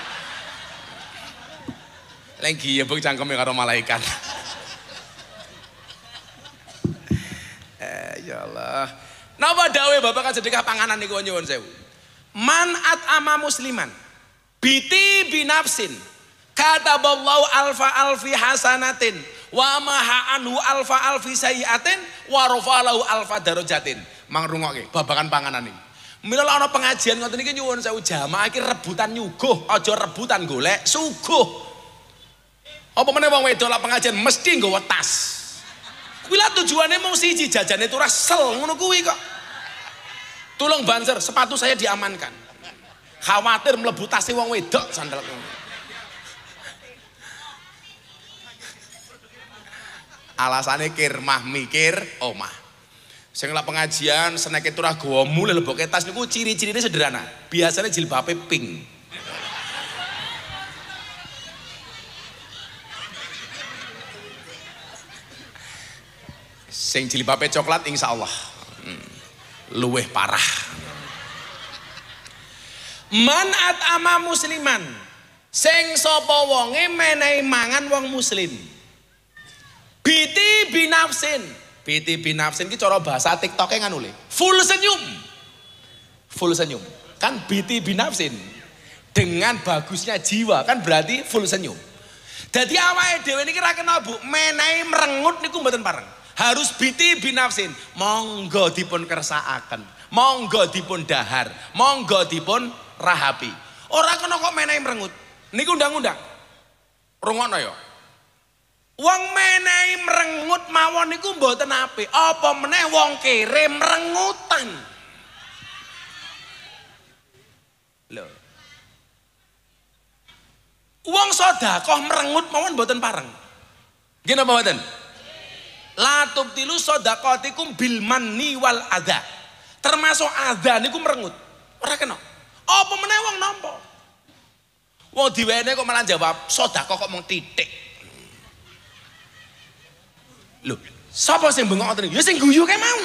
Lagi ya buk cangkeme karo malaikat. Ya Allah. Napa dawuhe babakan sedekah panganan niku nyuwun sewu. Man at'ama musliman biti binafsin kataballahu alfi hasanatin wa maha anhu alfi sayiatin wa rafalahu alfa darajatin. Mangrungokke babakan panganan iki. Mila ana pengajian ngoten iki nyuwun sewu jamaah iki rebutan nyuguh, aja rebutan golek suguh. Apa meneh wong wedok lak pengajian mesti nggawa tas. Kuwi lah tujuane mung siji jajane turah sel ngono kuwi kok. Tolong banser sepatu saya diamankan. Khawatir mlebu tase wong wedok sandal. Alasane kirmah mikir omah. Sing lek pengajian seneke turah gawa mule leboke tas niku ciri-cirine sederhana. Biasanya jilbabe pink. Sing jilbabe coklat insyaallah luweh parah. Man at'ama musliman, sing sapa wonge menehi mangan wong muslim. Biti binafsin. Biti binafsin ki cara bahasa TikTok-e ngono le. Full senyum. Full senyum. Kan biti binafsin. Dengan bagusnya jiwa kan berarti full senyum. Dadi awake dhewe niki ra kena Bu, menehi merengut niku mboten pareng. Harus biti binafsin. Monggo dipun kersakaken. Monggo dipun dahar. Monggo dipun rahapi. Ora kena kok menehi merengut. Niku undang-undang. Rungokno ya. Wong menehi merengut mawon niku mboten apik. Apa meneh wong kere merengutan. Lho. Wong sedekah merengut mawon mboten pareng. Nggih napa mboten? La tubtilu shadaqatikum bil manni wal adza. Termasuk adza niku merengut. Ora kena. Apa meneh wong nampa? Wong diwene kok malah jawab sedekah kok mung titik. Lho, sapa sing bengok ngoten? Ya sing guyu kae mau.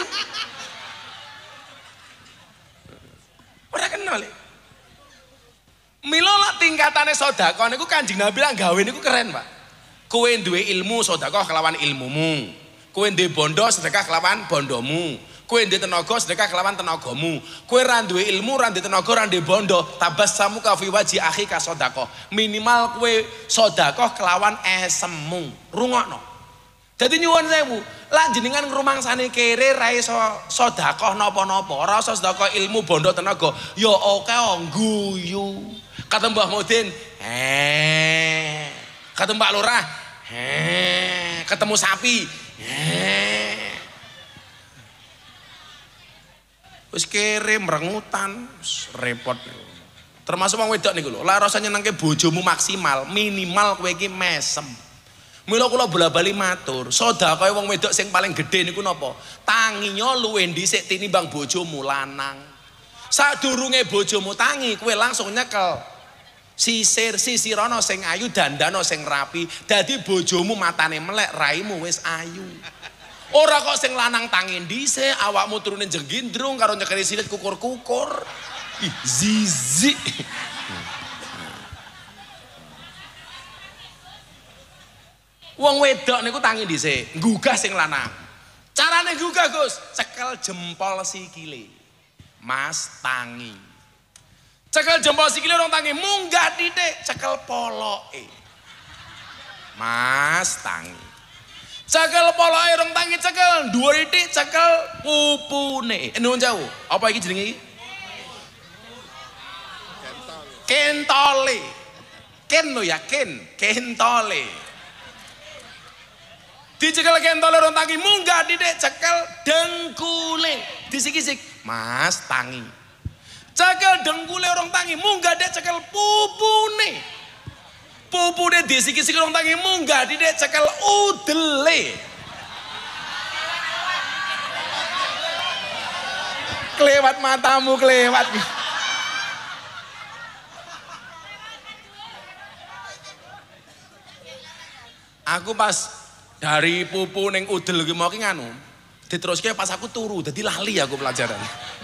Ora kena le. Mila lak tingkatane sedekah niku Kanjeng Nabi lak gawe niku keren, Pak. Kowe duwe ilmu sedekah kelawan ilmumu. Kowe duwe bondo sedekah kelawan bondomu. Kowe duwe tenaga sedekah kelawan tenagamu. Kowe ra duwe ilmu, ra duwe tenaga, ra duwe bondo, tabassamu ka fi waji akhika sedekah. Minimal kowe sedekah kelawan esemmu. Rungokno. Jadi nyuwun sewu, lak jenengan ngrumangsane kere ra iso sedekah napa-napa, ora iso sedekah ilmu bondo tenaga, ya oke guyu. Kata Mbah Mudin, kata Mbak Lurah, ketemu sapi, wis kere merengutan, repot. Termasuk wong wedok niku lho, lah rasane nyenengke bojomu maksimal, minimal kowe iki mesem. Mila kula bola-bali matur, sedekah wong wedok sing paling gedhe niku napa? Tanginya luwih dhisik tinimbang bojomu lanang. Sadurunge bojomu tangi, kowe langsung nyekel. Sisirana sing ayu, dandana sing rapi. Dadi bojomu matane melek, raimu wis ayu. Ora kok sing lanang tangi dhisik, awakmu turune jenggindrung karo nyekeli silit kukur-kukur. Ih, zizi. Wong wedok niku tangi dhisik, nggugah sing lanang. Carane nggugah, Gus, cekel jempol sikile. Mas tangi. Cekel jempol sikile orang tangi, munggah titik, cekel poloke. Mas tangi. Cekel poloke orang tangi, cekel dhuwur titik, cekel pupune. Nuwun sewu, apa iki jenenge iki? Kentole. Ken lho ya, kentole. Dicekel kentole orang tangi, munggah titik, cekel dengkule, disik-isik, Mas tangi. Cekel dengkule orang tangi, munggah titik, cekel pupune. Pupune disik-isik orang tangi, munggah titik, cekel udele. Kelewat matamu, kelewat. Aku pas dari pupu neng udel ki mau ki nganu diteruske pas aku turu dadi lali aku pelajaran.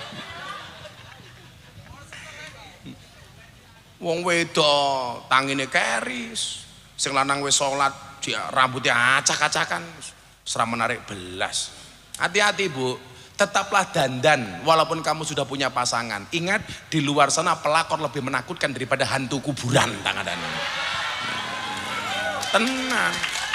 Wong wedok tangine keris, sing lanang wis salat dia rambutnya acak-acakan, seram menarik belas. Hati-hati Bu, tetaplah dandan walaupun kamu sudah punya pasangan. Ingat di luar sana pelakor lebih menakutkan daripada hantu kuburan tangan. Tenang.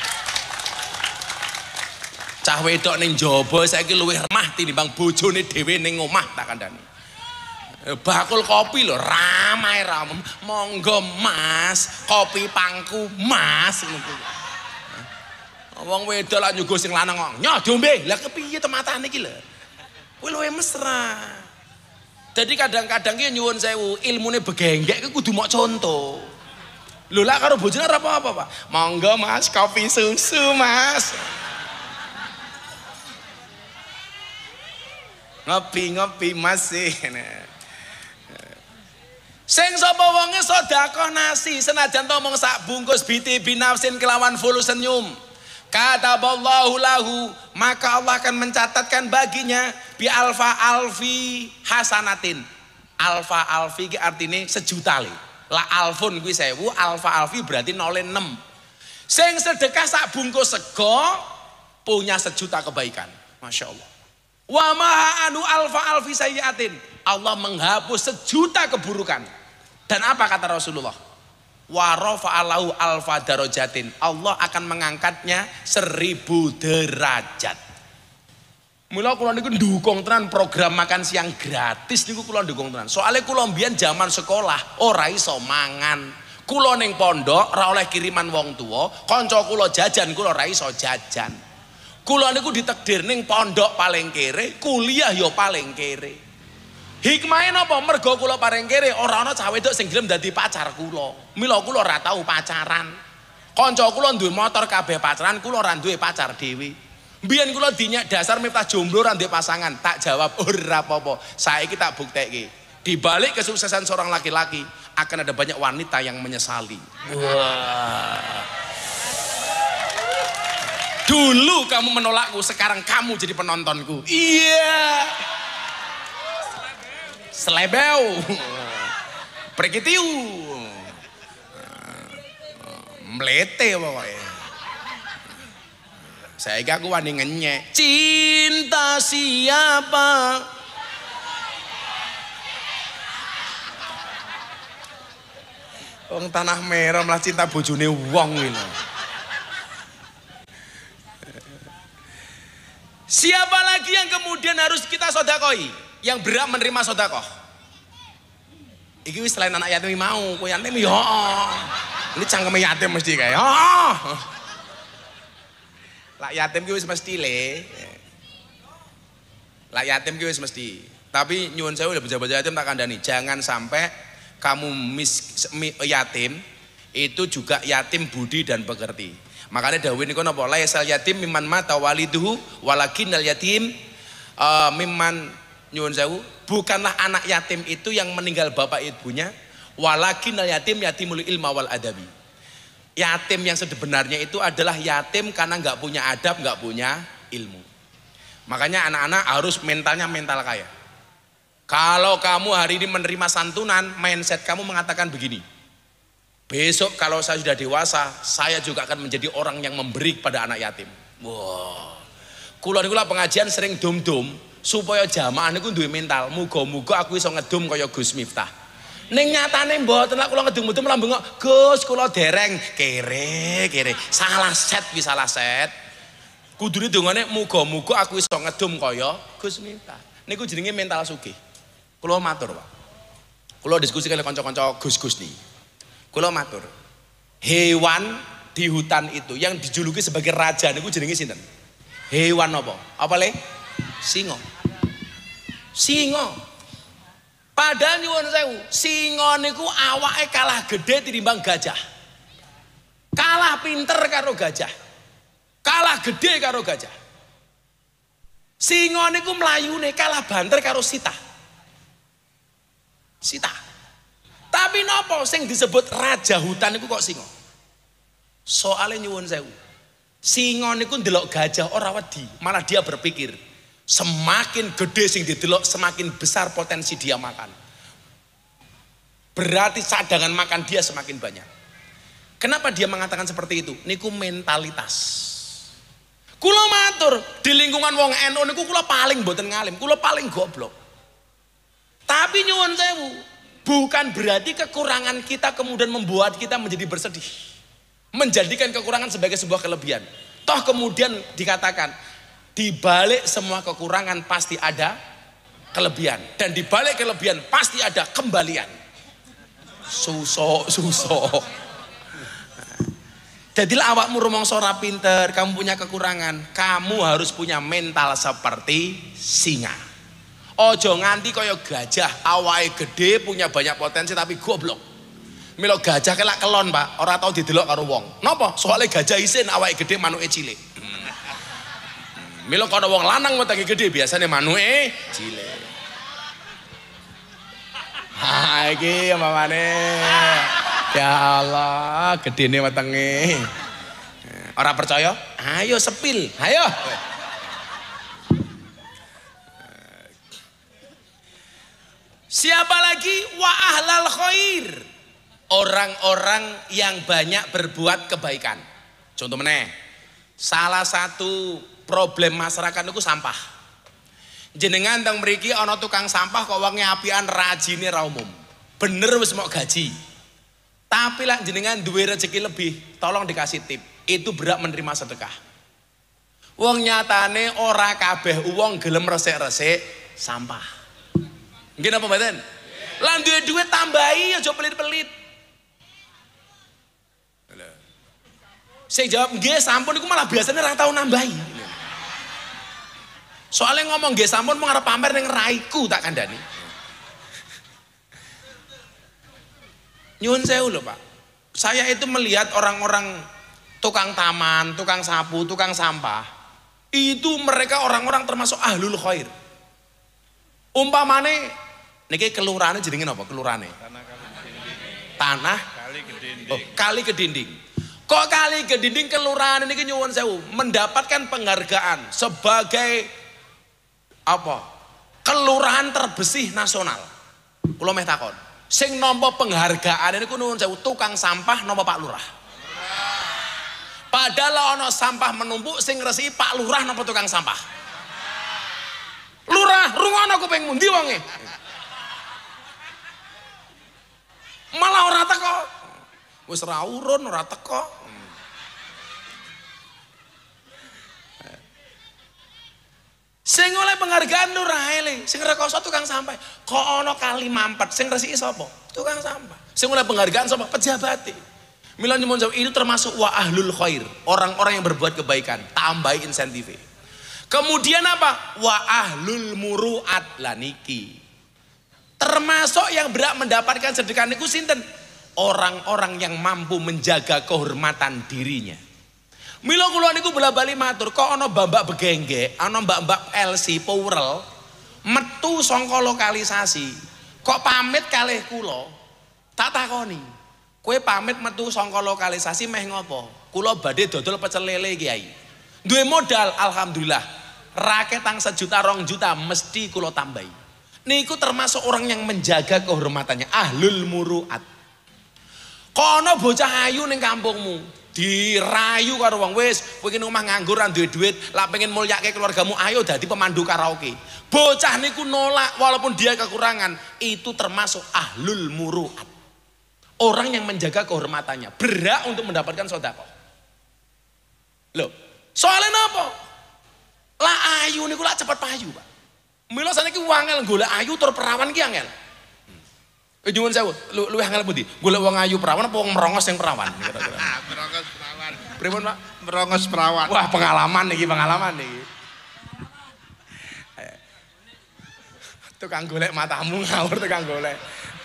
Cah wedok ning jaba saiki luwih remah tinimbang bojone dhewe ning omah tak kandhani. Bakul kopi lho ramai ram. Monggo Mas, kopi pangku Mas ngono. Wong wedok lak nyuguh sing lanang kok. Nyoh diombe. Lah kepiye tematane iki lho. Kuwi luwih mesra. Jadi kadang-kadang ki nyuwun sewu, ilmune begenggek ki kudu mok conto. Lho lak karo bojone ora apa-apa, Pak. Monggo Mas, kopi susu Mas. Ngopi-ngopi masih. Sing sapa wonge sedekah nasi senajan to mung sak bungkus biti binafsin kelawan full senyum. Kataballahu lahu, maka Allah akan mencatatkan baginya bi alfa alfi hasanatin. Alfa alfi ki artine sejuta le. La alfun kuwi 1000, alfa alfi berarti 06. Sing sedekah sak bungkus sego punya sejuta kebaikan. Masya Allah. Wa maha anu alfa alfi sayyatin. Allah menghapus sejuta keburukan. Dan apa kata Rasulullah? Wa rafa'alahu alfa darajatin. Allah akan mengangkatnya 1000 derajat. Mula kula niku ndukung tenan program makan siang gratis niku kula ndukung tenan. Soale kula mbiyen zaman sekolah ora iso mangan. Kula ning pondok ora oleh kiriman wong tuwa, kanca kula jajan kula ora iso jajan. Kula niku ditakdir ning pondok paling kere, kuliah ya paling kere. Hikmahe napa? Mergo kula paling kere ora ana cah wedok sing gelem dadi pacar kula. Mila kula ora tau pacaran. Kanca kula duwe motor kabeh pacaran, kula ora duwe pacar dhewe. Mbiyen kula dinyak dasar miftah jomblo ora duwe pasangan, tak jawab ora apa-apa. Saiki tak buktekke. Di balik kesuksesan seorang laki-laki akan ada banyak wanita yang menyesali. Wah. Dulu kamu menolakku, sekarang kamu jadi penontonku. Iya. Selebeu. Prekitiu. Mlete pokoknya. Saya aku wani ngenyek. Cinta siapa? Wong tanah merah malah cinta bojone wong ini. Siapa lagi yang kemudian harus kita sedekoi? Yang berhak menerima sedekah? Iki wis selain anak yatim mau, kowe yatim ya. Ini cangkeme yatim mesti kae. Lah yatim ki wis mesti le. Lah yatim ki wis mesti. Tapi nyuwun sewu bocah-bocah yatim tak kandhani, jangan sampai kamu yatim itu juga yatim budi dan pekerti. Makanya dawuh niku napa? Laisal yatim mimman mata waliduhu walakinnal yatim mimman nyuwun sewu, bukanlah anak yatim itu yang meninggal bapak ibunya, walakinnal yatim yatimul ilma wal adabi. Yatim yang sebenarnya itu adalah yatim karena nggak punya adab, nggak punya ilmu. Makanya anak-anak harus mentalnya mental kaya. Kalau kamu hari ini menerima santunan, mindset kamu mengatakan begini, besok kalau saya sudah dewasa, saya juga akan menjadi orang yang memberi kepada anak yatim. Wow. Kula pengajian sering dum-dum supaya jamaah niku duwe mental, muga-muga aku iso ngedum kaya Gus Miftah. Ning nyatane mboten lak kula ngedum-ngedum lambung kok Gus kula dereng kere. Salah set wis salah set. Kudune dongane muga-muga aku iso ngedum kaya Gus Miftah. Niku jenenge mental sugih. Kula matur, Pak. Kula diskusi kali kanca-kanca Gus-gus niki. Kula matur. Hewan di hutan itu yang dijuluki sebagai raja niku jenenge sinten? Hewan apa? Apa le? Singa. Singa. Padahal nyuwun sewu, singa niku awake kalah gede tinimbang gajah. Kalah pinter karo gajah. Kalah gede karo gajah. Singa niku mlayune kalah banter karo sita. Tapi napa sing disebut raja hutan niku kok singa? Soale nyuwun sewu. Singa niku ndelok gajah ora wedi, malah dia berpikir semakin gede sing didelok semakin besar potensi dia makan. Berarti cadangan makan dia semakin banyak. Kenapa dia mengatakan seperti itu? Niku mentalitas. Kula matur di lingkungan wong NU niku kula paling mboten ngalim, kula paling goblok. Tapi nyuwun sewu, bukan berarti kekurangan kita kemudian membuat kita menjadi bersedih. Menjadikan kekurangan sebagai sebuah kelebihan. Toh kemudian dikatakan di balik semua kekurangan pasti ada kelebihan, dan di balik kelebihan pasti ada kembalian. Suso. Jadilah awakmu rumangsa ora pinter, kamu punya kekurangan, kamu harus punya mental seperti singa. Ojo nganti kaya gajah, awake gede punya banyak potensi tapi goblok. Milo gajah kelak kelon, Pak, ora tau didelok karo wong. Napa? Soale gajah isin awake gede manuke cilik. Mila kono wong lanang wetenge gede biasane manuke cilik. Ha iki mamane. Ya Allah, gedene wetenge. Ora percaya? Ayo sepil, ayo. Siapa lagi? Wa ahlal khair. Orang-orang yang banyak berbuat kebaikan. Contoh meneh, salah satu problem masyarakat itu sampah. Jenengan teng mriki ana tukang sampah kok wong apian rajine ra umum. Bener wis mau gaji. Tapi lah jenengan duwe rezeki lebih, tolong dikasih tip. Itu berhak menerima sedekah. Wong nyatane ora kabeh wong gelem resik-resik sampah. Nggih napa mboten? Lah duwe duit tambahi aja pelit-pelit. Saya jawab nggih sampun iku malah biasanya ra tau nambahi. Soalnya ngomong nggih sampun mau ngarep pamer ning raiku tak kandhani. Nyuwun sewu lho Pak. Saya itu melihat orang-orang tukang taman, tukang sapu, tukang sampah. Itu mereka orang-orang termasuk ahlul khair. Umpamane niki kelurahane jenenge napa kelurahane? Tanah Kali Kedinding. Kok Kali Kedinding kelurahan niki nyuwun sewu mendapatkan penghargaan sebagai apa? Kelurahan terbersih nasional. Kula meh takon. Sing nampa penghargaan niku nuwun sewu tukang sampah napa Pak Lurah? Padahal ana sampah menumpuk sing ngresiki Pak Lurah napa tukang sampah? Lurah, rungono kuping mundi wonge. Malah ora teko. Wis ora urun, ora teko. Sing oleh penghargaan lurah ele, sing rekoso tukang sampah. Kok ana kali mampet sing resiki sapa? Tukang sampah. Sing oleh penghargaan sapa? Pejabate. Mila nyuwun sewu itu termasuk wa ahlul khair, orang-orang yang berbuat kebaikan, tambahi insentif. Kemudian apa? Wa ahlul muruat laniki. Termasuk yang berhak mendapatkan sedekah niku sinten? Orang-orang yang mampu menjaga kehormatan dirinya. Mila kula niku bola-bali matur, kok ana mbak-mbak begengge, ana mbak-mbak LC Powrel metu saka lokalisasi. Kok pamit kalih kula? Tak takoni. Kowe pamit metu saka lokalisasi meh ngopo? Kula badhe dodol pecel lele Kiai. Duwe modal alhamdulillah. Raketang 1 juta 2 juta mesti kula tambahi. Niku termasuk orang yang menjaga kehormatannya, ahlul muruat. Kok ana bocah ayu ning kampungmu, dirayu karo wong wis kowe iki omah nganggur ra duwe duit, lak pengen mulyake keluargamu ayo dadi pemandu karaoke. Bocah niku nolak walaupun dia kekurangan, itu termasuk ahlul muruat. Orang yang menjaga kehormatannya, berhak untuk mendapatkan sedekah. Loh, soalnya napa? Lah ayu niku lak cepet payu, Pak. Mila saniki wangel golek ayu tur perawan ki angel. Nyuwun sewu, luwih angel pundi? Golek wong ayu perawan apa wong merongos yang perawan? Merongos perawan. Pripun, Pak? Merongos perawan. Wah, pengalaman niki. Tukang golek matamu ngawur tukang golek.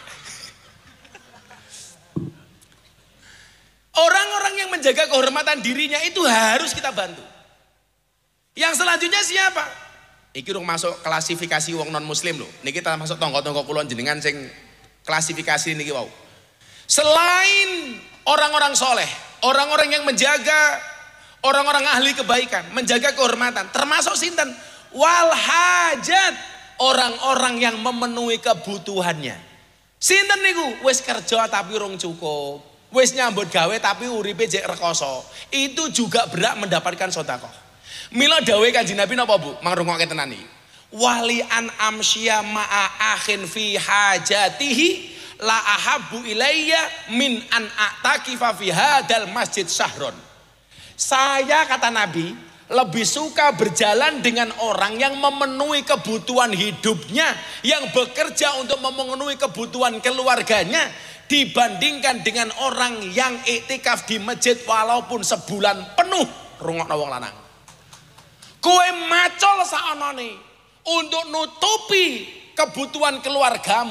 Orang-orang yang menjaga kehormatan dirinya itu harus kita bantu. Yang selanjutnya siapa? Iki rung masuk klasifikasi wong non muslim loh. Niki kita masuk tonggo-tonggo kulon jenengan sing klasifikasi niki wau. Selain orang-orang soleh, orang-orang yang menjaga, orang-orang ahli kebaikan, menjaga kehormatan, termasuk sinten? Wal hajat, orang-orang yang memenuhi kebutuhannya. Sinten niku? Wis kerja tapi rung cukup. Wis nyambut gawe tapi uripe jek rekoso. Itu juga berhak mendapatkan sedekah. Mila dawuh Kanjeng Nabi napa Bu? Mangrungokke tenan iki. Wali an amsya ma'a akhin fi hajatihi la ahabbu ilayya min an a'takifa fi hadal masjid syahron. Saya kata Nabi lebih suka berjalan dengan orang yang memenuhi kebutuhan hidupnya, yang bekerja untuk memenuhi kebutuhan keluarganya, dibandingkan dengan orang yang iktikaf di masjid walaupun sebulan penuh. Rungokno wong lanang. Kowe macul saonone untuk nutupi kebutuhan keluargamu,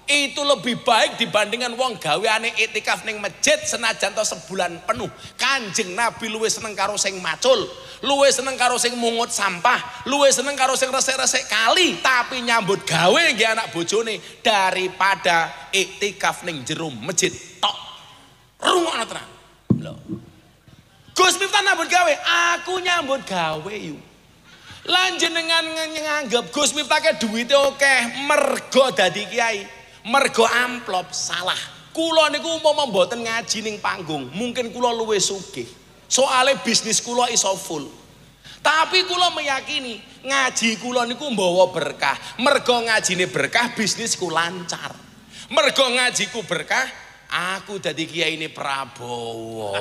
itu lebih baik dibandingkan wong gaweane iktikaf ning masjid senajan to sebulan penuh. Kanjeng Nabi luwih seneng karo sing macul, luwih seneng karo sing mungut sampah, luwih seneng karo sing resik-resik kali tapi nyambut gawe nggih anak bojone daripada iktikaf ning jero masjid tok. Rungokno tenan. Lho. Gus Miftah nyambut gawe, aku nyambut gawe yuk. Lan jenengan nganggep Gus Miftah ke duwite akeh mergo dadi kiai. Mergo amplop salah. Kula niku umpama mboten ngaji ning panggung, mungkin kula luwih sugih. Soale bisnis kula iso full. Tapi kula meyakini ngaji kula niku mbawa berkah. Mergo ngajine berkah, bisnisku lancar. Mergo ngajiku berkah, aku dadi kiai ini Prabowo.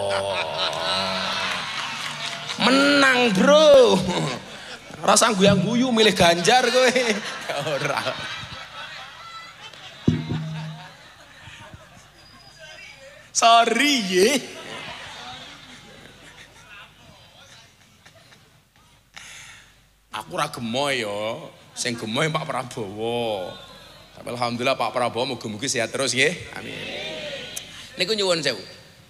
Menang, Bro. Rasa guyang-guyu milih Ganjar kowe. Ora. Sorry ye. Aku ora gemoy ya, sing gemoy Pak Prabowo. Tapi alhamdulillah Pak Prabowo mugi-mugi sehat terus nggih. Amin. Niku nyuwun sewu.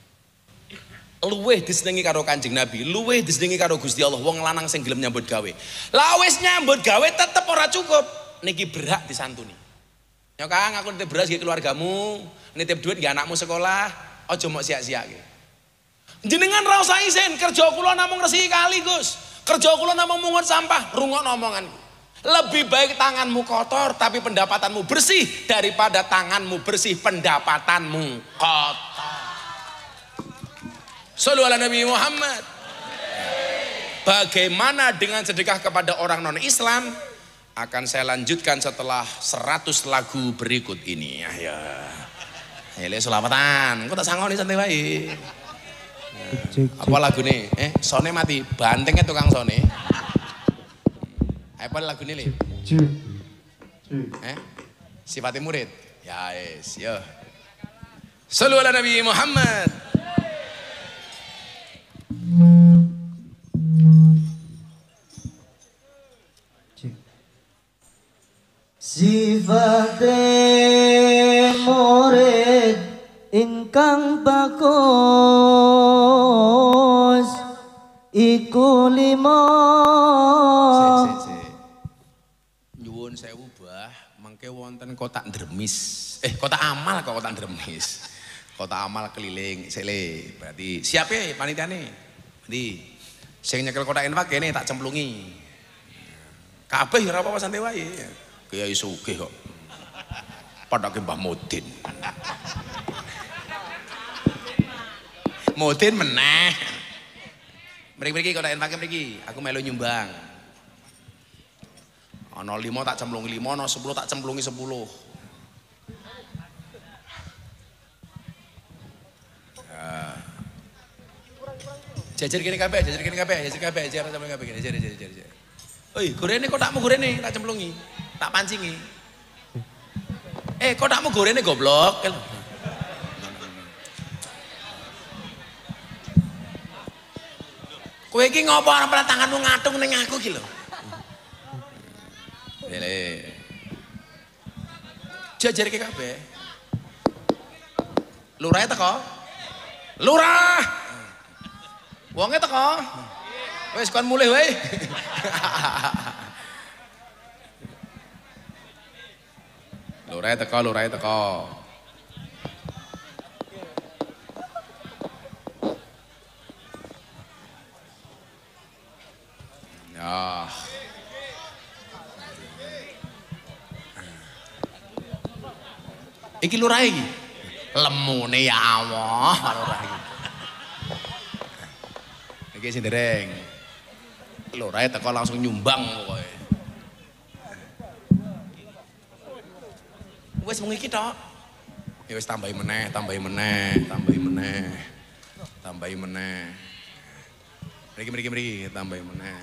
Luwih disenengi karo Kanjeng Nabi, luwih disenengi karo Gusti Allah wong lanang sing gelem nyambut gawe. Lah wis nyambut gawe tetep ora cukup. Niki berhak disantuni. Ya Kang, aku nitip beras nggih keluargamu, nitip duit nggih anakmu sekolah. Aja mok sia-sia iki. Jenengan ra usah isin, kerja kula namung resiki kali, Gus. Kerja kula namung mungut sampah, rungokno omonganku. Lebih baik tanganmu kotor tapi pendapatanmu bersih daripada tanganmu bersih pendapatanmu kotor. Shallu ala Nabi Muhammad. Bagaimana dengan sedekah kepada orang non-Islam? Akan saya lanjutkan setelah 100 lagu berikut ini. Ya. Hele selamatan, kok tak sangoni santai wae. Apa lagu nih? Sone mati, bantengnya tukang sone. Apa lagu nih, Le? Sifatnya murid. Ya, yes, yo. Shallu ala Nabi Muhammad. Sifate murid ingkang bagus iku lima. Nyuwun sewu Bah, mangke wonten kotak Dremis. Kotak amal kok kotak Dremis. Kotak amal keliling sele. Berarti siapa ya panitiane? Berarti sing nyekel kotak infak kene tak cemplungi. Kabeh ora apa-apa santai wae. Kiai sugih kok. Padake Mbah Mudin. Mudin meneh. Mriki-mriki kok tak infake mriki, aku melu nyumbang. Ana 5 tak cemplungi 5, ana 10 tak cemplungi 10. Jajar kene kabeh, jajar kene kabeh, jajar kabeh, jajar sampe kabeh kene, jajar. Oi, gorene kotakmu gorene tak cemplungi. Tak pancingi. Kotakmu gorene goblok. Kowe iki ngopo ora tanganmu ngatung ning aku iki lho. Lele. Jajar iki kabeh. Lurah teko? Lurah. Wonge teko? Wis kon mulih wae. Lurah teko. Ya. Iki lurah iki. Lemune ya Allah, lurah iki. Iki sing dereng. Lurah teko langsung nyumbang pokoke. Wes mung iki tok. Ya wis tambahi meneh. Mriki, tambahi meneh.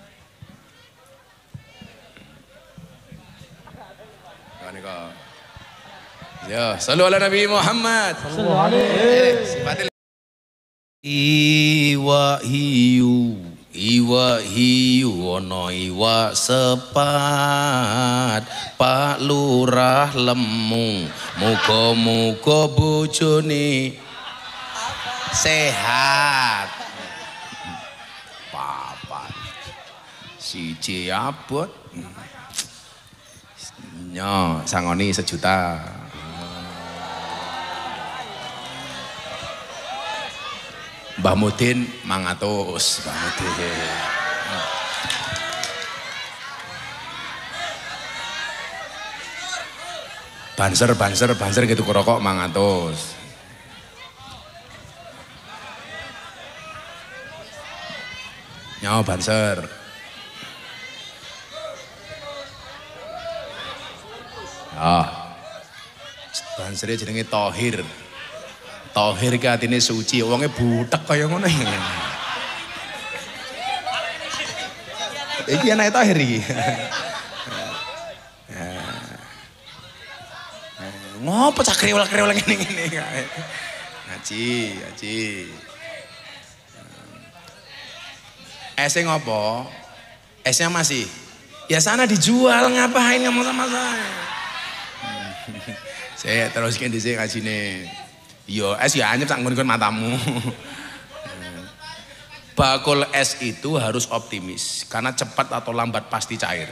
Kene kok. Ya, shallu ala Nabi Muhammad. Sallallahu alaihi. Sifatnya iwa hiu ana iwa sepat Pak Lurah lemu, muga-muga bojone sehat. Papat siji abot. Nyo sangoni 1 juta. Mbah Mudin 500, Mbah Mudin. Banser gitu rokok 500. Nyawa banser. Bansernya jenenge Tohir. Tohir ki atine suci, wonge butek kaya ngono. Iki anake Tohir iki. Ngopo cak krewel-krewel ngene-ngene kae. Ngaji. Esnya ngopo? Esnya masih? Ya sana dijual, ngapain ngomong sama saya? Saya teruskan di sini ngajine. Yo es ya anyep sak nggon matamu. Bakul es itu harus optimis karena cepat atau lambat pasti cair.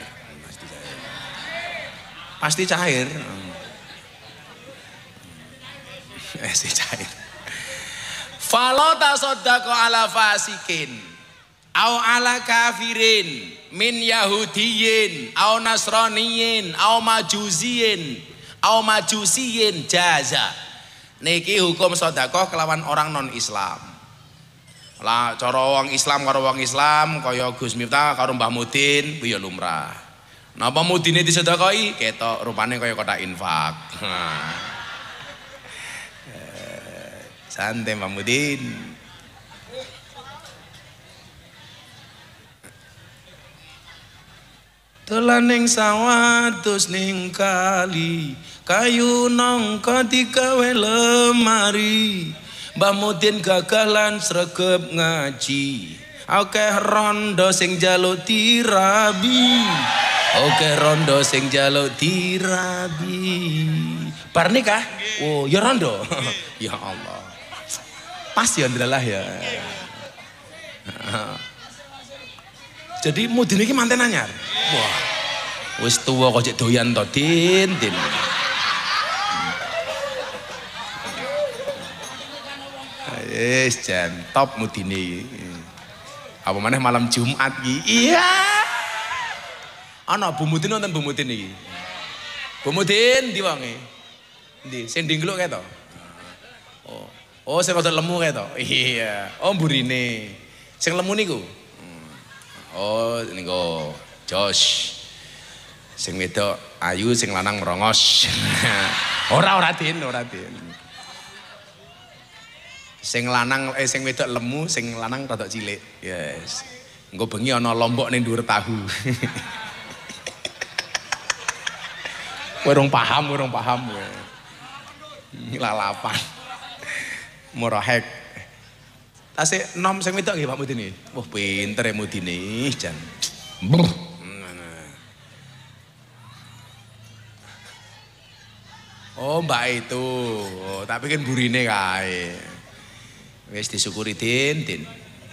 Pasti cair. Es cair. Falo tasoddaqo ala fasikin au ala kafirin min yahudiyin au nasraniyin au majusiyin jaza. Niki hukum sedekah kelawan orang non Islam. Lah cara wong Islam karo wong Islam kaya Gus Miftah karo Mbah Mudin ku ya lumrah. Napa mudine disedekahi ketok rupane kaya kotak infak. Santai Mbah Mudin. Dolan ning sawah terus ning kali kayu nangka digawe lemari. Mbah Mudin gagalan sregep ngaji. Akeh rondo sing njaluk dirabi. Akeh rondo sing njaluk dirabi. Bar nikah? Oh, ya rondo. Ya Allah. Pas ya ndalah ya. Jadi Mudin iki manten anyar. Wah. Wis tuwa kok cek doyan to, Din. Yes, jan top Mudin iki. Apa maneh malam Jumat iki? Iya. Ana Bu Mudin wonten Bu Mudin iki. Bu Mudin ndi wonge? Ndi? Sing ndingkluk kae to? Oh, sing rada lemu kae to? Iya. Oh, mburine. Sing lemu niku. Oh, niku Josh. Sing wedok ayu, sing lanang merongos. Ora Din. Sing lanang sing wedok lemu, sing lanang rada cilik. Yes. Engko bengi ana lombok ning dhuwur tahu. Urung paham kowe. Lalapan. Murahek. Tasik nom sing wedok nggih Pak Mudin nggih. Wah pinter ya Mudin jan. Oh mbak itu, tapi kan burine kae. Wis disyukuri Din.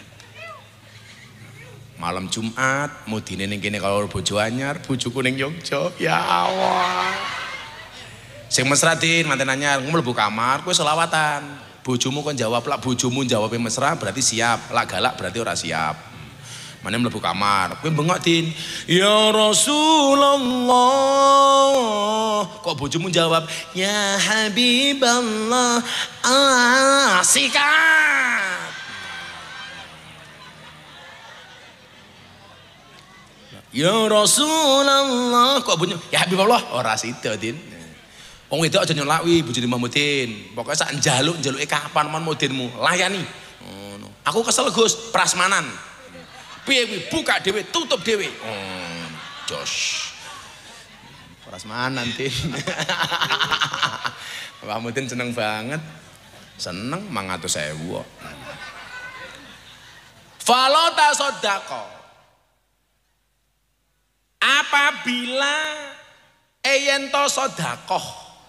Malam Jumat, Mudine ning kene karo bojo anyar, bojoku ning Yogya. Ya Allah. Sing mesra Din, manten anyar, mlebu kamar, kowe selawatan. Bojomu kon jawab, lak bojomu jawabnya mesra berarti siap, lak galak berarti ora siap. Mane mlebu kamar, kowe bengok Din. Ya Rasulullah. Kok bojomu jawab, ya Habiballah. Sikat. Ya Rasulullah. Kok bunyi, ya Habiballah. Ora sida Din. Wong wedok aja nyolakwi bojone Mbah Mudin. Pokoke sak njaluk-njaluke kapan mon Mudinmu, layani. Ngono. Aku kesel Gus, prasmanan. Piye kuwi buka dhewe, tutup dhewe. Jos. Prasmanan Din. Mbah Mudin seneng banget. Seneng 500.000 kok. Fala tasaddaqa. Apabila yen to sedekah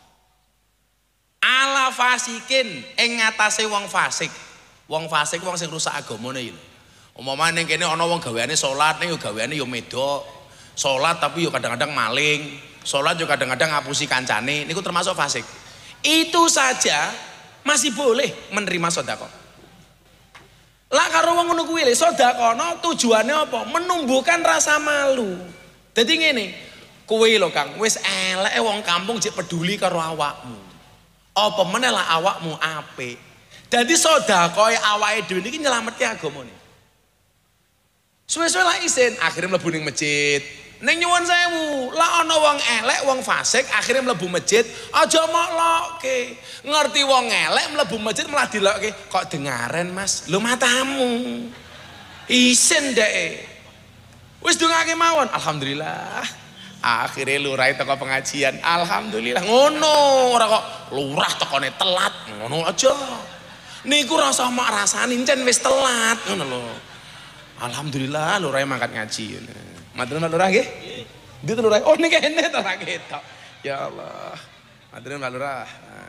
ala fasikin ing ngatasé wong fasik. Wong fasik wong sing rusak agamane iki. Umpama ning kene ana wong gaweane salat, ning yo gaweane yo medok. Salat tapi yo kadang-kadang maling, salat yo kadang-kadang ngapusi kancane, niku termasuk fasik. Itu saja masih boleh menerima sedekah. Lah karo wong ngono kuwi lho, sedekah tujuannya apa? Menumbuhkan rasa malu. Dadi ngene, kowe lho Kang, wis eleke wong kampung jek peduli karo awakmu. Apa meneh lah awakmu apik. Dadi sedekah awake dhewe niki nyelametke agamane. Suwe-suwe lah isin, akhirnya mlebu ning masjid. Ning nyuwun sewu, lah ana wong elek, wong fasik akhirnya mlebu masjid, aja mok lokke. Ngerti wong elek mlebu masjid malah dilokke, kok dengaren Mas? Lho matamu. Isin dek. Wis dongake mawon, alhamdulillah. Akhirnya lurah teko pengajian, alhamdulillah. Ngono, ora kok lurah tekone telat, ngono aja. Niku rasa mak rasani encen wis telat, ngono lho. Alhamdulillah lurah mangkat ngaji. Matur nuwun lurah nggih. Ndi lurah? Oh niki kene to ra ketok. Ya Allah. Matur nuwun lurah.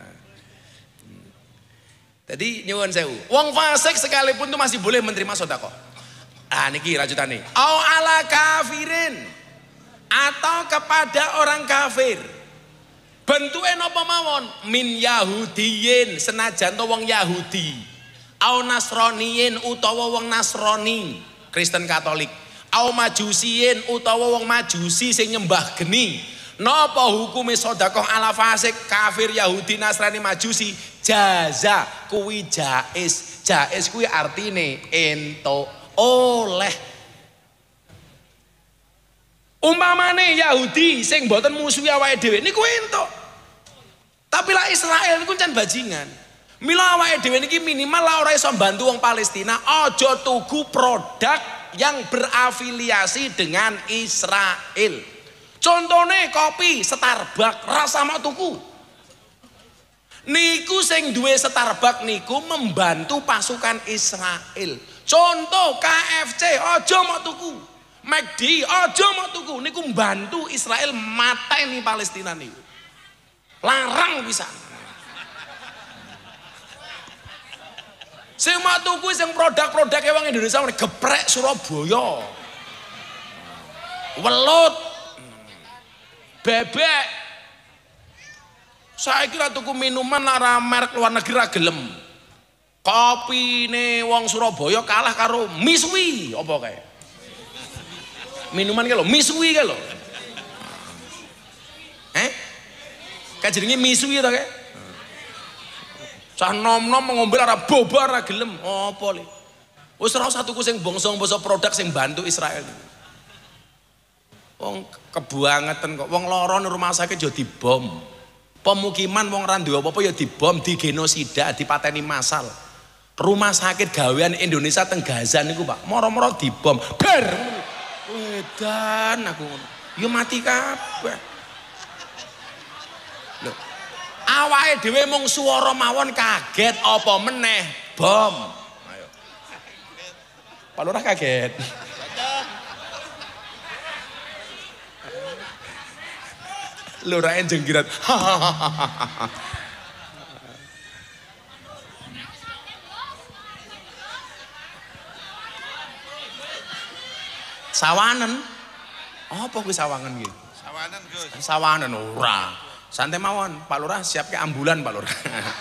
Tadi nyuwun sewu. Wong fasik sekalipun itu masih boleh menerima sedekah. Ah niki rajutane. Au ala kafirin atau kepada orang kafir. Bentuke napa mawon? Min yahudiyin senajan to wong Yahudi. Au nasroniyin utawa wong Nasrani. Kristen Katolik, au majusiin utawa wong majusi sing nyembah geni. Napa hukume sedekah ala fasik, kafir, Yahudi, Nasrani, majusi? Jaza kuwi jaiz. Jaiz kuwi artine ento oleh. Umpamane Yahudi sing mboten musuhi awake dhewe niku ento. Tapi lah Israel niku kan bajingan. Mila awake dhewe niki minimal lah ora iso bantu wong Palestina, aja tuku produk yang berafiliasi dengan Israel. Contone kopi Starbucks rasa mau tuku. Niku sing duwe Starbucks niku membantu pasukan Israel. Contoh KFC aja mau tuku. McD aja mau tuku, niku membantu Israel mateni Palestina niku. Larang pisan. Sing mak tuku sing produk-produke wong Indonesia geprek Surabaya. Welut. Bebek. Saiki ra tuku minuman lara merek luar negeri ra gelem. Kopine wong Surabaya kalah karo Miswi apa kae? Minuman ki lho, Miswi ki lho. Kae jenenge Miswi to kae? Cah nom-nom ngombe ora bobar ora gelem. Apa le? Wis ora usah tuku sing bangsa-bangsa produk sing bantu Israel. Wong kebuangeten kok wong lara nang rumah sakit ya dibom. Pemukiman wong ora duwe apa-apa ya dibom, digenosida, dipateni massal. Rumah sakit gawean Indonesia teng Gaza niku, Pak, moro-moro dibom. Ber. Wedan aku ngono. Ya mati kabeh. Lho. Awake dhewe mung swara mawon kaget apa meneh bom. Ayo. Pak Lurah kaget. Lurah jenggirat. Sawanen. Apa kuwi sawangan iki? Sawanan, Gus. Sawanen ora. Santai mawon, Pak Lurah siap ke ambulan Pak Lurah.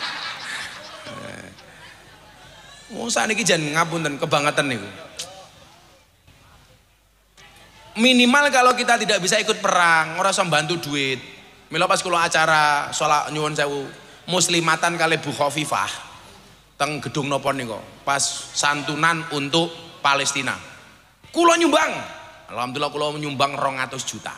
Wong sakniki jan ngapunten kebangetan niku. Minimal kalau kita tidak bisa ikut perang, ora usah bantu duit. Mila pas kula acara salat nyuwun sewu muslimatan kali Bu Khofifah teng gedung napa niku, pas santunan untuk Palestina. Kula nyumbang. Alhamdulillah kula nyumbang 200 juta.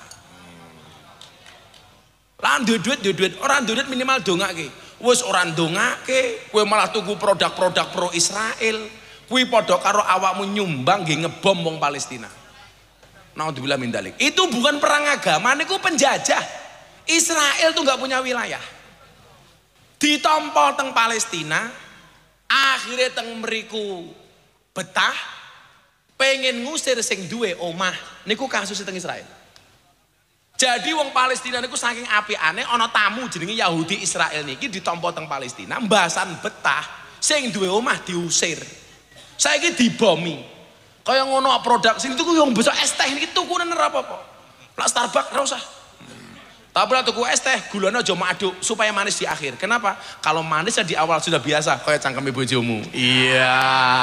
Lah duit orang duit minimal dongake. Wis ora ndongake, kowe malah tuku produk-produk pro Israel. Kuwi padha karo awakmu nyumbang nggih ngebom wong Palestina. Naudzubillah min dzalik. Itu bukan perang agama, niku penjajah. Israel tuh nggak punya wilayah. Ditompol teng Palestina, akhirnya teng mriku betah, pengen ngusir sing duwe omah. Niku kasus teng Israel. Jadi wong Palestina niku saking apikane ana tamu jenenge Yahudi Israel niki ditampa teng Palestina, mbasan betah, sing duwe omah diusir. Saiki dibomi. Kaya ngono produk sing tuku yang besok es teh niki tukune ora apa-apa. Lak Starbucks ora usah. Tapi lah tuku es teh gulanya aja aduk supaya manis di akhir. Kenapa? Kalau manisnya di awal sudah biasa, kayak cangkeme bojomu. Iya.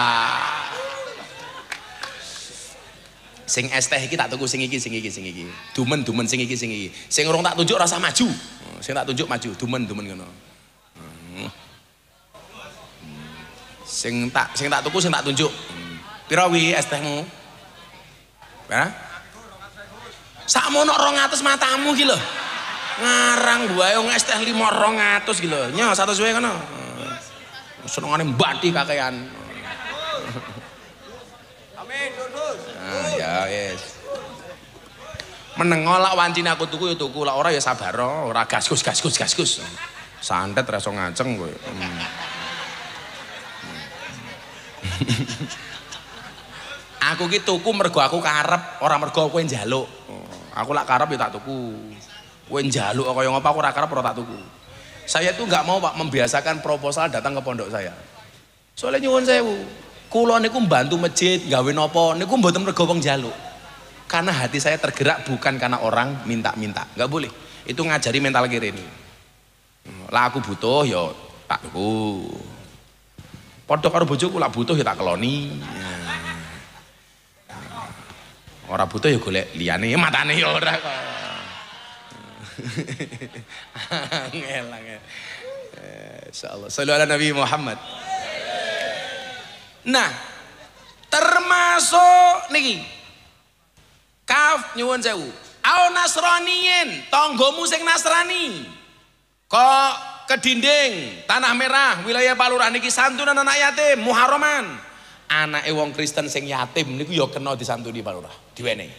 Sing es teh iki tak tuku sing iki. Dumen sing iki. Sing urung tak tunjuk rasa maju. Sing tak tunjuk maju, dumen ngono. Sing tak tuku sing tak tunjuk. Pira wi es tehmu? Hah? Sakmono 200 matamu iki lho. Ngarang wae wong es teh 200 iki lho. Nya 100 wae kono. Senengane mbati kakean. Amin, Dudus. Nah, ya wis. Menengo lak wancine aku tuku ya tuku, lak ora ya sabar, ora gaskus. Santet ra iso ngaceng kowe. Aku ki tuku mergo aku karep, ora mergo kowe njaluk. Aku lak karep ya tak tuku. Kowe njaluk kaya ngapa aku ora karep ora tak tuku. Saya tuh nggak mau Pak membiasakan proposal datang ke pondok saya. Soalnya nyuwun sewu. Kula niku mbantu masjid, gawe napa niku mboten mergo wong njaluk. Karena hati saya tergerak bukan karena orang minta-minta. Nggak boleh. Itu ngajari mental kiri ini. Lah aku butuh ya tak tuku. Padha karo bojoku lak butuh ya tak keloni. Ora butuh ya golek liyane, matane ya ora kok. Angel. Insyaallah. Shallu ala Nabi Muhammad. Nah, termasuk niki. Kaf nyuwun sewu. Au nasraniyin, tanggomu sing Nasrani. Kok ke dinding Tanah Merah wilayah Palurah niki santunan anak yatim Muharraman. Anake wong Kristen sing yatim niku ya kena disantuni Palurah, diwenehi.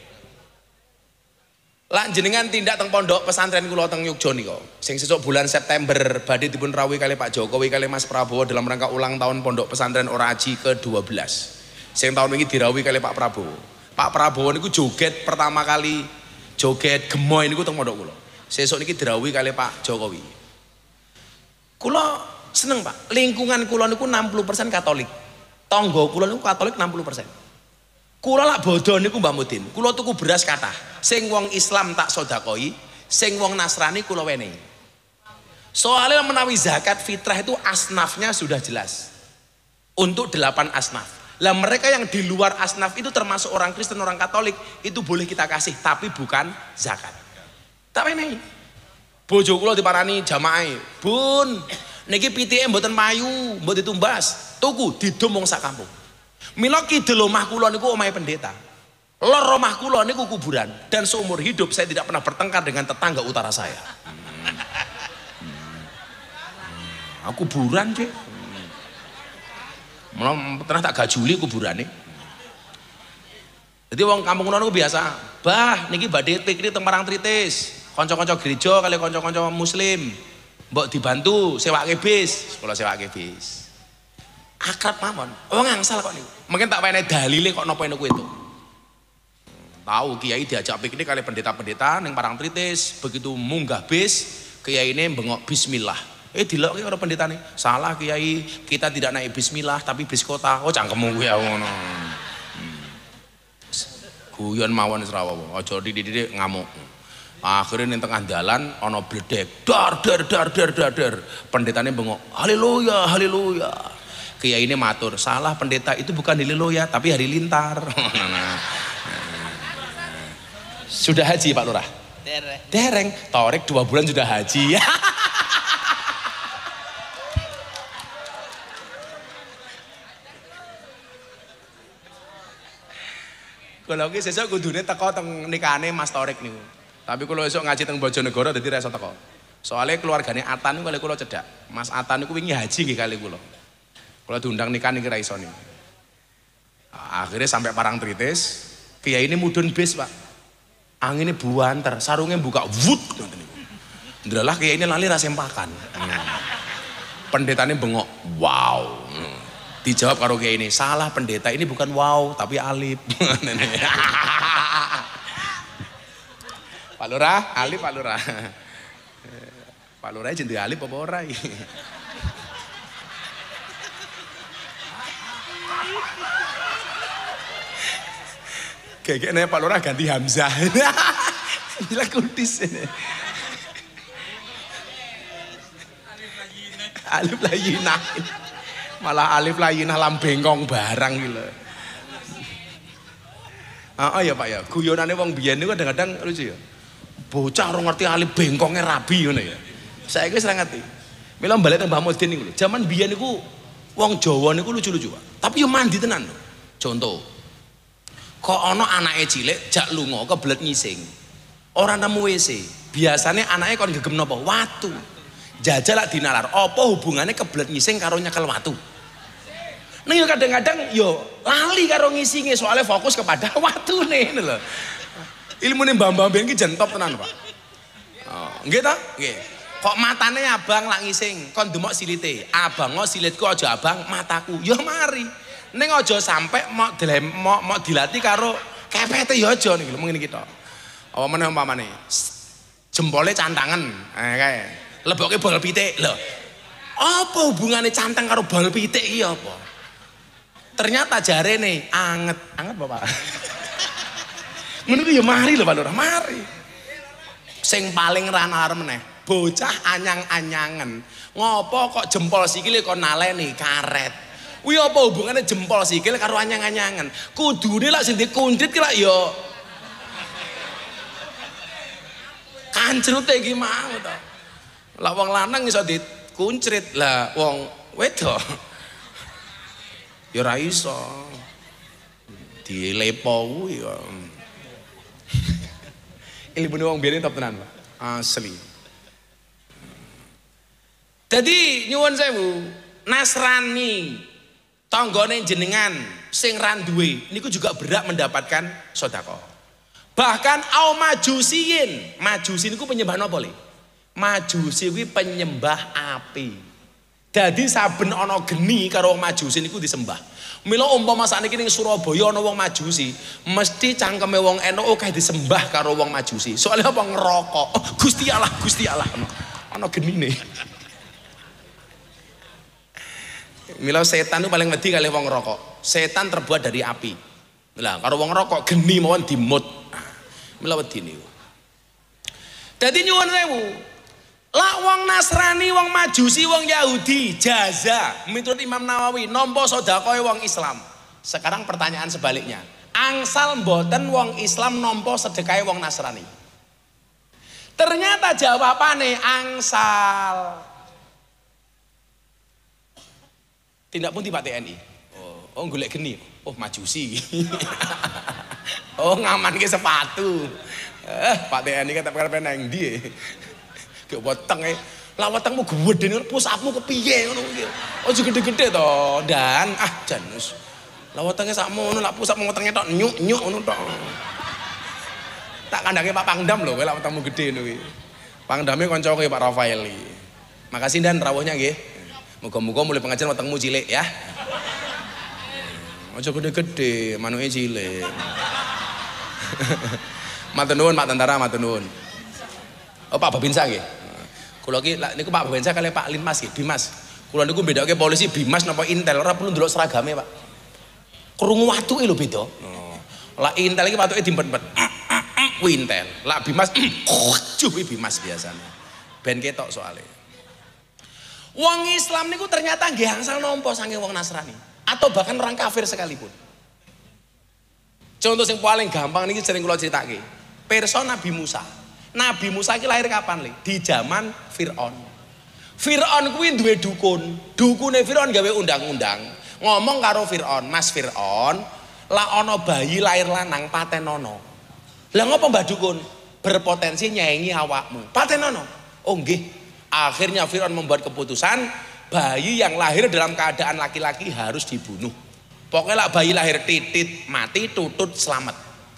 Lah jenengan tindak teng pondok pesantren kula teng Yogya nika. Sing sesuk bulan September badhe dipun rawuhi kali Pak Jokowi kali Mas Prabowo dalam rangka ulang tahun pondok pesantren Ora Aji ke-12. Sing tahun ini dirawuhi kali Pak Prabowo. Pak Prabowo niku joget pertama kali joget gemoy niku teng pondok kula. Sesuk niki dirawuhi kali Pak Jokowi. Kula seneng Pak, lingkungan kula niku 60% Katolik. Tangga kula niku Katolik 60%. Kula lak bodoh niku Mbak Mudin. Kula tuku beras kathah. Sing wong Islam tak sedakoi, sing wong Nasrani kula wenehi. Soalnya menawi zakat fitrah itu asnafnya sudah jelas. Untuk 8 asnaf. Lah mereka yang di luar asnaf itu termasuk orang Kristen, orang Katolik, itu boleh kita kasih tapi bukan zakat. Tak wenehi. Bojo kula diparani jamaah, "Bun, niki pitike mboten payu, mboten ditumbas." Tuku didom wong sak kampung. Mila kidul omah kula niku omahe pendeta. Lor omah kula niku kuburan dan seumur hidup saya tidak pernah bertengkar dengan tetangga utara saya. Aku kuburan, Cek. Mula pernah tak gajuli kuburane. Jadi wong kampung kula niku biasa, "Bah, niki badhe piknik teng Parangtritis. Kanca-kanca gereja kali kanca-kanca muslim. Mbok dibantu sewake bis." Kula sewake bis. Akrab mawon. Wong angsal kok niku. Mungkin tak wenehi dalile kok napa niku itu. Tahu kiai diajak piknik kali pendeta-pendeta ning Parangtritis, begitu munggah bis, kiai ini bengok bismillah. Dilok ki ora pendetane. Salah kiai, kita tidak naik bismillah tapi bis kota. Oh cangkemmu kuwi ngono. Guyon mawon serawa. Aja dididik ngamuk. Akhirnya ning tengah dalan ana bledek. Dar. Pendetane bengok. Haleluya, haleluya. Kiai ini matur, salah pendeta itu bukan haleluya tapi halilintar. Sudah haji Pak Lurah? Dereng. Torek 2 bulan sudah haji. Kalau ki sesuk kudune teko teng nikahane Mas Torek niku. Tapi kalau esuk ngaji teng Bojonegoro dadi ra iso teko. Soalnya keluargane Atan niku kali kula cedak. Mas Atan niku wingi haji nggih kali kula. Kalau diundang nikah niki ra iso niku. Akhirnya sampai Parangtritis, kiai ini mudun bis Pak. Anginnya buanter, sarungnya buka, wut. Ndalah kiai ini lali rasempakan. Pendetanya bengok, wow. Dijawab karo kiai ini, salah pendeta ini bukan wow tapi alif. Pak Lurah, alif Pak Lurah. Pak Lurah jenenge alif apa ora iki? Kayaknya Pak Lurah ganti Hamzah. Gila kudis ini. Alif layinah. Malah alif layinah lambengkong barang gitu. Ya Pak ya, guyonane wong biyen niku kadang-kadang lucu ya. Bocah ora ngerti alif bengkongnya rabi ngono ya. Saiki wis ora ngerti. Mila balik nang Mbah Mudin niku lho. Zaman biyen niku wong Jawa niku lucu-lucu, Pak. Tapi yo mandi tenan lho. Contoh. Kok ana anake cilik jak lunga kebelet ngising. Ora nemu WC. Biasane anake kon gegem napa? Watu. Jajal lak dinalar. Apa hubungannya kebelet ngising karo nyekel watu? Ning yo kadang-kadang yo lali karo ngisinge soalnya fokus kepada watune ngono lho. Ilmune mbah-mbah ben iki jen top tenan, Pak. Oh, nggih ta? Nggih. Kok matane abang lak ngising, kon demok silite. Abang silitku aja abang, mataku. Yo mari. Ning aja sampe mok dilatih karo kepete yo aja niku lho ngene iki tok. Apa meneh umpamane jempole cantangen, kae. Leboke bal pitik lho. Apa hubungannya cantang karo bal pitik iki apa? Ternyata jarene anget Bapak. Ngono ya mari lho Pak Lurah, mari. Sing paling ranar meneh, bocah anyang-anyangen. Ngopo kok jempol sikile kok naleni karet. Kuwi apa hubungannya jempol sikil karo anyang-anyangen? Kudune lak sing dikuncit ki lak ya kancrute iki mau to. Lah wong lanang iso dikuncrit, lah wong wedok ya ora iso. Dilepo kuwi kok. Ilmune wong biyen top tenan, Pak. Asli. Dadi nyuwun sewu, Nasrani tanggane jenengan sing ra duwe niku juga berhak mendapatkan sedekah. Bahkan au majusiin. Majusi niku penyembah napa le? Majusi kuwi penyembah api. Dadi saben ana geni karo wong majusi niku disembah. Mila umpama sakniki ning Surabaya ana wong majusi, mesti cangkeme wong NU akeh disembah karo wong majusi. Soalnya apa ngerokok. Oh, Gusti Allah. Ana genine. Mila setan itu paling wedi kali wong ngerokok. Setan terbuat dari api. Lah karo wong ngerokok geni mawon dimut. Mila wedi niku. Dadi nyuwun sewu. Lah wong Nasrani, wong Majusi, wong Yahudi jaza miturut Imam Nawawi nampa sedekahe wong Islam. Sekarang pertanyaan sebaliknya. Angsal mboten wong Islam nampa sedekahe wong Nasrani. Ternyata jawabane angsal. Tindak pun Pak TNI. Oh golek geni. Oh Majusi. Oh ngamanke sepatu. Pak TNI kata perkara nang ndi. Gek wetenge. Lah wetengmu gedhe ngono pusatmu kepiye ngono iki. Aja gede-gede to. Dan janus. Lah wetenge sakmono lak pusatmu wetenge tok nyuk-nyuk ngono tok. Tak kandange Pak Pangdam lho kowe lak wetengmu gedhe ngono iki. Pangdame kancaku Pak Rafaeli. Makasih Dan rawuhnya nggih. Muga-muga mulai pengajian wetengmu cilik ya. Aja gede-gede, manuke cilik. Matur nuwun Pak Tentara, matur nuwun. Oh Pak Babinsa nggih. Kula iki niku Pak Babinsa kali Pak Linmas nggih, Bimas. Kula niku bedake polisi Bimas napa Intel, ora perlu ndelok seragame, Pak. Krungu watuke lho beda. Lah Intel iki watuke diempet-empet. Kuwi Intel. Lah Bimas kuwi Bimas biasanya. Ben ketok soalnya. Wong Islam niku ternyata nggih angsal nampa saking wong Nasrani atau bahkan orang kafir sekalipun. Contoh yang paling gampang niki sering kula critake. Pirsa Nabi Musa. Nabi Musa iki lahir kapan, Le? Di zaman Firaun. Firaun kuwi duwe dukun. Dukune Firaun gawe undang-undang. Ngomong karo Firaun, "Mas Firaun, lah ana bayi lahir lanang patenono." Lah ngopo Mbah Dukun? Berpotensi nyaingi awakmu. Patenono. Oh nggih. Akhirnya Firaun membuat keputusan bayi yang lahir dalam keadaan laki-laki harus dibunuh. Pokoknya bayi lahir titit mati, tutut selamat.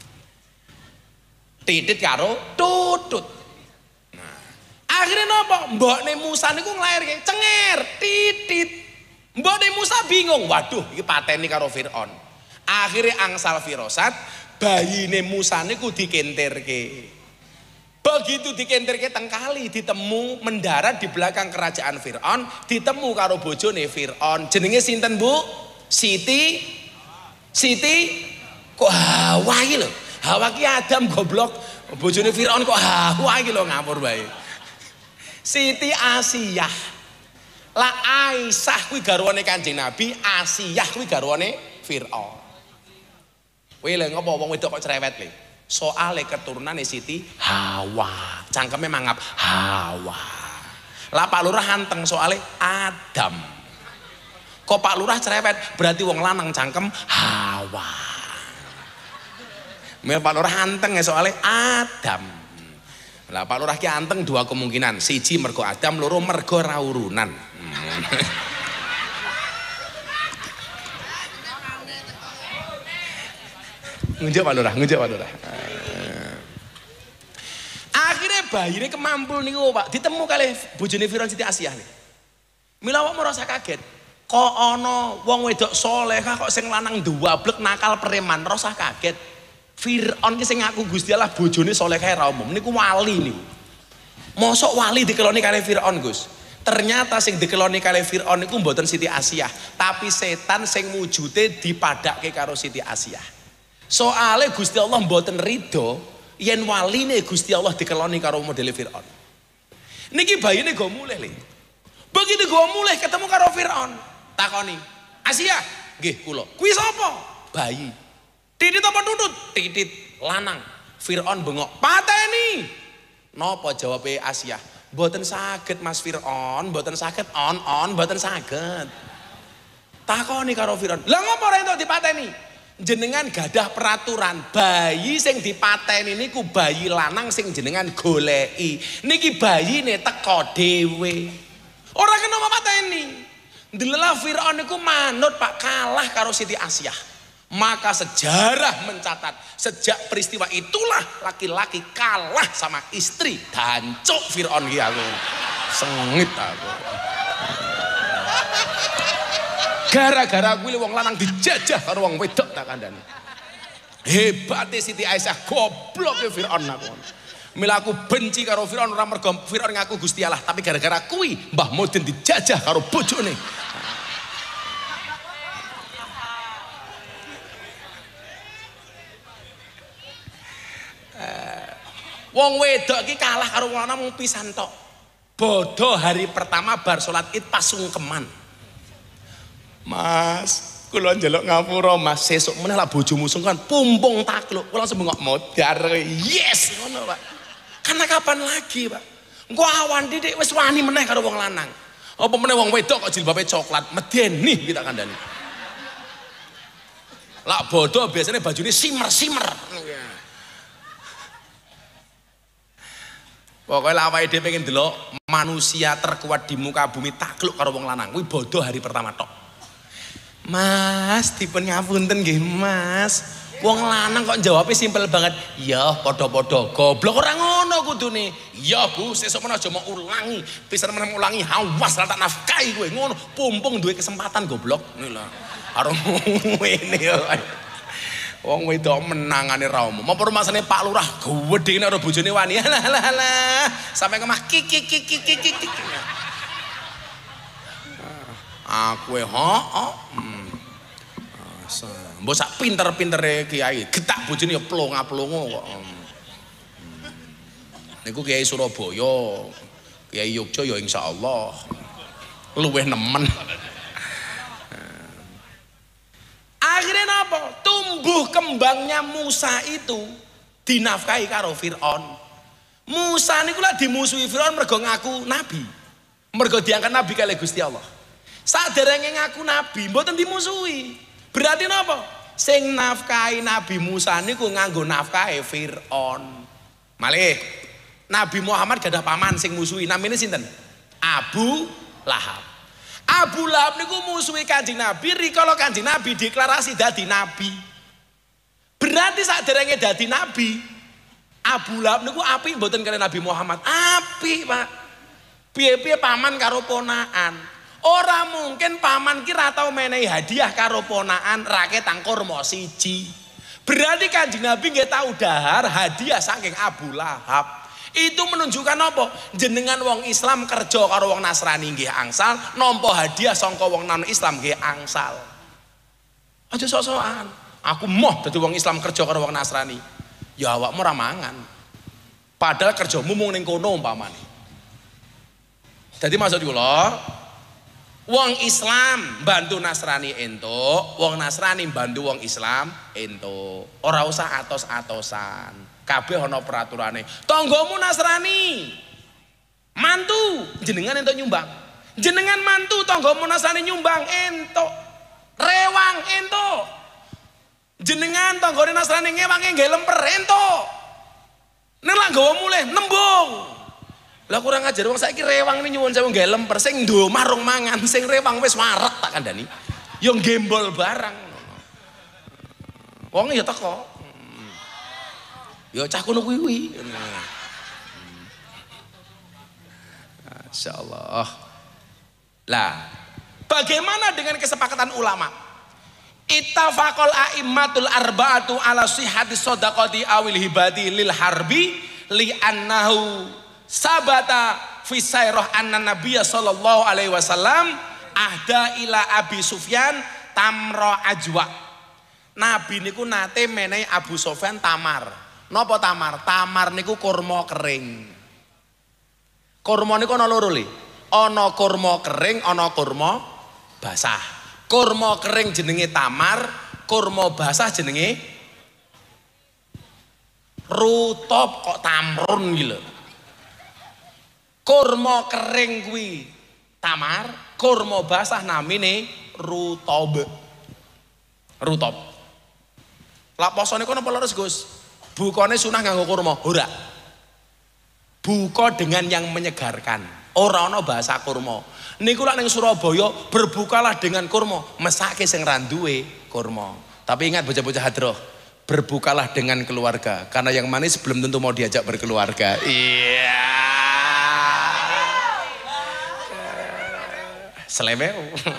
Titit karo tutut. Nah, akhirnya nopo? Mbokne Musa niku nglairke cenger titit. Mbokne Musa bingung, waduh iki pateni karo Firaun. Akhirnya angsal firasat bayine Musa niku dikentirke. Begitu dikentirke teng kali ditemu mendarat di belakang kerajaan Firaun, ditemu karo bojone Firaun. Jenenge sinten, Bu? Siti kok Hawa iki lho. Hawa ki Adam goblok. Bojone Firaun kok Hawa iki lho ngawur bae. Siti Asiyah. Lah Aisyah kuwi garwane Kanjeng Nabi, Asiyah kuwi garwane Firaun. Kowe lho ngopo wong wedok kok cerewet le? Soale keturunane Siti Hawa, cangkeme mangap Hawa. Lah Pak Lurah anteng soale Adam. Kok Pak Lurah cerewet berarti wong lanang cangkem Hawa. Mel Pak Lurah anteng soale Adam. Lah Pak Lurah ki anteng dua kemungkinan, siji mergo Adam, loro mergo ra urunan. Ngunjuk Pak Lurah. Akhirnya bayine kemampul niku Pak, ditemu kali bojone Firaun Siti Asiyah nih. Mila awak merasa kaget. Kok ana wong wedok salehah kok sing lanang duwablek nakal preman, rasa kaget. Firaun ki sing ngaku Gusti Allah bojone salehah ra umum niku wali niku. Mosok wali dikeloni kali Firaun, Gus. Ternyata sing dikeloni kali Firaun niku mboten Siti Asiyah, tapi setan sing wujude dipadake karo Siti Asiyah. Soale Gusti Allah mboten ridho yen waline Gusti Allah dikeloni karo modele Firaun. Niki bayine go mulih le. Begitu go mulih ketemu karo Firaun, takoni, "Asiyah, nggih kula." "Kuwi sapa?" "Bayi." "Titit apa tutut?" "Titit lanang." Firaun bengok, "Pateni." Napa jawabe Asiyah? "Mboten saged Mas Firaun, mboten saged mboten saged." Takoni karo Firaun, "Lah ngopo ora entuk dipateni?" Jenengan gadah peraturan bayi sing dipateni niku bayi lanang sing jenengan goleki. Niki bayine teko dhewe. Ora kena pateni. Ndelala Firaun niku manut Pak kalah karo Siti Asiyah. Maka sejarah mencatat sejak peristiwa itulah laki-laki kalah sama istri. Dancuk Firaun ki aku. Sengit aku. Gara-gara kuwi wong lanang dijajah karo wong wedok tak kandhani. Hebate Siti Aisyah goblok ke Firaun aku. Mila aku benci karo Firaun ora mergo Firaun ngaku Gusti Allah, tapi gara-gara kuwi Mbah Mudin dijajah karo bojone. Wong wedok iki kalah karo wong lanang mung pisan tok. Bodoh hari pertama bar salat Id pas sungkeman. "Mas, kula njaluk ngapura Mas, sesuk meneh lah bojomu sungkan pumpung takluk." Kula langsung bengok modar. Yes, ngono, Pak. Karena kapan lagi, Pak? Engko awan titik wis wani meneh karo wong lanang. Apa meneh wong wedok kok jilbabe coklat, medeni kita kandhani. Lah bodoh biasanya bajune simer-simer. Pokoknya awake dhewe pengen delok manusia terkuat di muka bumi takluk karo wong lanang. Kuwi bodoh hari pertama tok. "Mas, dipun ngapunten nggih Mas. Wong lanang kok jawabnya simpel banget. Ya podo-podo goblok ora ngono kudune. Ya Bu, sesuk meneh aja mau ulangi. Pisan meneh ulangi awas ra tak nafkahi kowe. Ngono, pumpung duwe kesempatan goblok." Lho lah. Karo ngene yo. Wong wedok menangane ra umum. Apa rumasane Pak Lurah gedhene karo bojone wani. Lah. Sampai kemah kik. Aku mbok sak pinter-pintere kiai, getak bojone ya plonga-plongo kok. Niku Kiai Surabaya, Kiai Yogya ya insyaallah luweh nemen. Akhirnya napa? Tumbuh kembangnya Musa itu dinafkahi karo Firaun. Musa niku lak dimusuhi Firaun mergo ngaku nabi. Mergo diangkat nabi kali Gusti Allah. Saderenge ngaku nabi mboten dimusuhi. Berarti napa? Sing nafkahi Nabi Musa niku nganggo nafkahe Firaun. Malih Nabi Muhammad gadah paman sing musuhi, namine sinten? Abu Lahab. Abu Lahab niku musuhi Kanjeng Nabi rikala Kanjeng Nabi deklarasi dadi nabi. Berarti saderenge dadi nabi, Abu Lahab niku apik mboten kali Nabi Muhammad? Apik, Pak. Piye-piye paman karo ponakan. Ora mungkin paman ki ra tau menehi hadiah karo ponakan rakyat tangkur mo siji. Berarti Kanjeng Nabi nggih tau dahar hadiah saking Abu Lahab. Itu menunjukkan apa? Jenengan wong Islam kerja karo wong Nasrani nggih angsal, nampa hadiah sangka wong non Islam nggih angsal. Aja sok-sokan. Aku moh dadi wong Islam kerja karo wong Nasrani. Ya awakmu ora mangan. Padahal kerjamu mung ning kono umpamane. Jadi maksud kula, wong Islam bantu Nasrani entuk, wong Nasrani bantu wong Islam entuk. Ora usah atos-atosan. Kabeh ana peraturane. Tanggamu Nasrani mantu jenengan entuk nyumbang. Jenengan mantu tanggamu Nasrani nyumbang entuk. Rewang entuk. Jenengan tanggane Nasrani ngewange nggih lemper entuk. Nek lak nggawa mulih nembung. Lah kurang ajar wong saiki rewang ini nyuwun sewu nggih lemper sing ndo marung mangan, sing rewang wis waret tak kandhani. Yo gembol barang. Wong ya teko. Yo cah kono kuwi. Masyaallah. Lah, bagaimana dengan kesepakatan ulama? Ittafaqal a'immatul arba'atu ala sihhati shadaqati awil hibati lil harbi li annahu sabata fi sairah anna nabiyya sallallahu alaihi wasallam ahda ila Abi Sufyan tamra ajwa. Nabi niku nate menehi Abu Sufyan tamar. Napa tamar? Tamar niku kurma kering. Kurma niku ana loro le. Ana kurma kering, ana kurma basah. Kurma kering jenenge tamar, kurma basah jenenge rutop kok tamrun iki lho. Kurma kering kuwi tamar, kurma basah namine rutob. Rutop. Lah posone kono apa leres, Gus? Bukane sunah nganggo kurma, ora. Buka dengan yang menyegarkan. Ora ana bahasa kurma. Niku lak ning Surabaya berbukalah dengan kurma, mesake sing ra duwe kurma. Tapi ingat bocah-bocah hadroh, berbukalah dengan keluarga karena yang manis belum tentu mau diajak berkeluarga. Iya. Seleweu.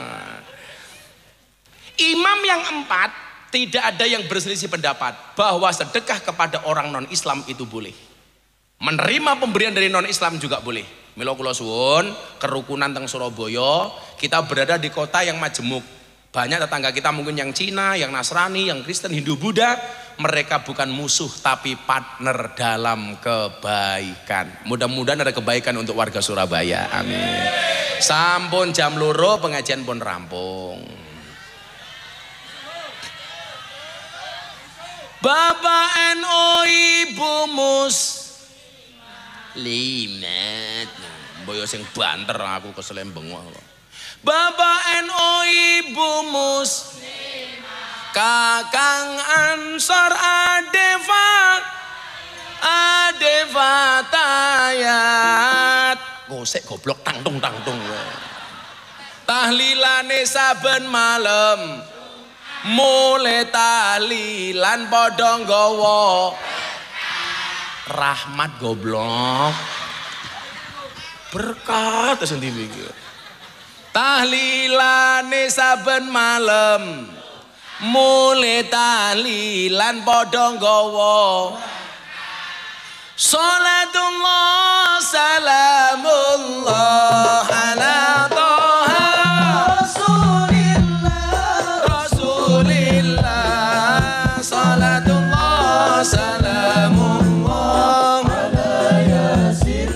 Imam yang empat tidak ada yang berselisih pendapat bahwa sedekah kepada orang non-Islam itu boleh. Menerima pemberian dari non-Islam juga boleh. Mila kula suwun, kerukunan teng Surabaya, kita berada di kota yang majemuk. Banyak tetangga kita mungkin yang Cina, yang Nasrani, yang Kristen, Hindu, Buddha. Mereka bukan musuh tapi partner dalam kebaikan. Mudah-mudahan ada kebaikan untuk warga Surabaya. Amin. Sampun jam loro pengajian pun rampung. Bapak NU Ibu Muslimat, boyo sing banter aku keselembeng wae. Bapak NU Ibu Muslimat, Kakang Ansor Adeva Tayat. Gosek goblok tangtung. Tahlilane saben malam. Mulai tahlilan padha nggawa rahmat goblok berkat sendiri iki. Tahlilane saben malam mulai tahlilan padha nggawa salatullah salamullah ala toha salamullah ala yasin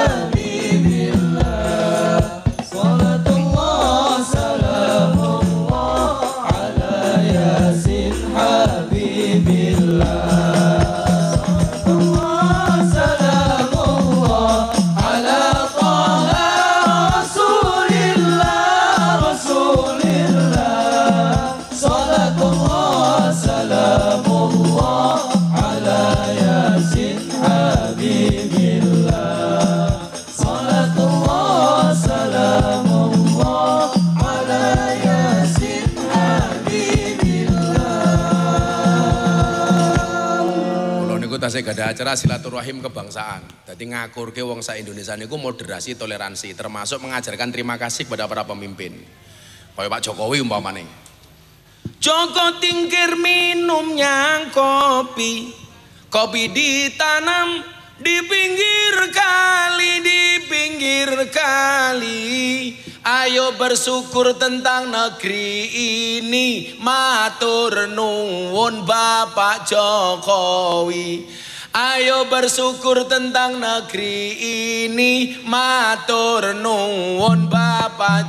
habibillah salatullah salamullah ala yasin habibillah salatullah salamullah ala taha rasulillah salatullah salamullah Habibillah salatullah salamullah ala yasin habibillah. Kula niku tasih gadah acara silaturahim kebangsaan. Dadi ngakurke wong sak Indonesia niku moderasi toleransi termasuk mengajarkan terima kasih kepada para pemimpin. Kaya Pak Jokowi umpamane. Joko tingkir minumnya kopi. Kopi ditanam di pinggir kali. Ayo bersyukur tentang negeri ini. Matur nuwun Bapak Jokowi. Ayo bersyukur tentang negeri ini. Matur nuwun Bapak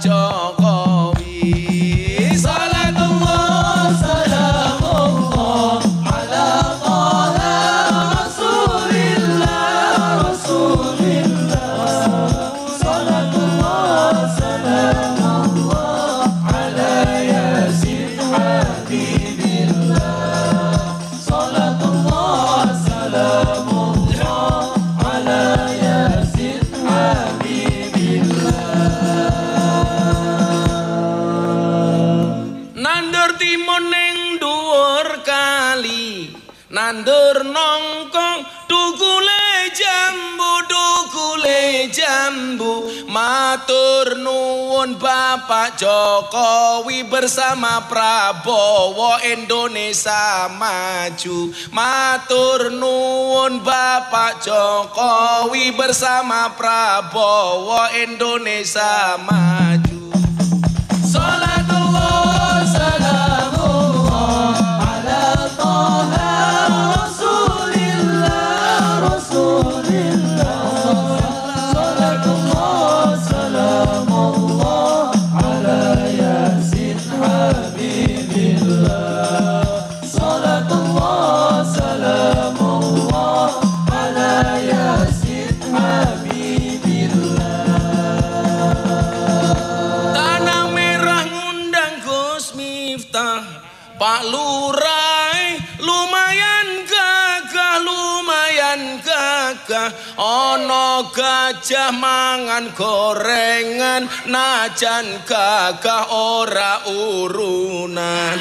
Jokowi. Salatullah salamullah ala Taha Rasulillah Salatullah salamullah ala Yasin Habibillah. Salatullah salamullah ala Yasin Habibillah. Nandur timun ning dhuwur kali, nandur nongkong dukule jambu. Matur nuwun Bapak Jokowi bersama Prabowo Indonesia maju. Matur nuwun Bapak Jokowi bersama Prabowo Indonesia maju. Salatullah salamullah ala Taha Rasulillah Salatullah salamullah ala Yasin Habibillah. Salatullah salamullah ala Yasin Habibillah. Tanah Merah ngundang Gus Miftah, Pak Lurah lumayan gagah, ono gajah mangan gorengan, najan gagah ora urunan.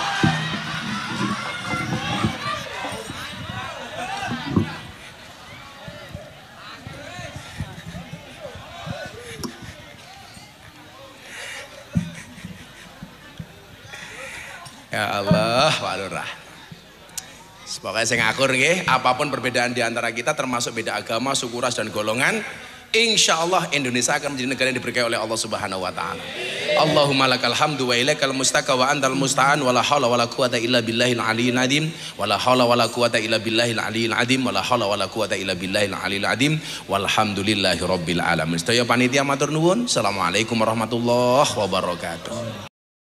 Ya Allah, Pak Lurah. Pokoknya saya ngakur nggih, apapun perbedaan di antara kita termasuk beda agama, suku, ras dan golongan, insya Allah Indonesia akan menjadi negara yang diberkahi oleh Allah Subhanahu wa taala. Allahumma lakal hamdu wa ilaikal mustaka wa antal musta'an wa la haula wa la quwata illa billahil aliyyil azim wa la haula wa la quwata illa billahil aliyyil azim wa la haula wa la quwata illa billahil aliyyil azim walhamdulillahi rabbil alamin. Sedaya panitia matur nuwun. Assalamualaikum warahmatullahi wabarakatuh.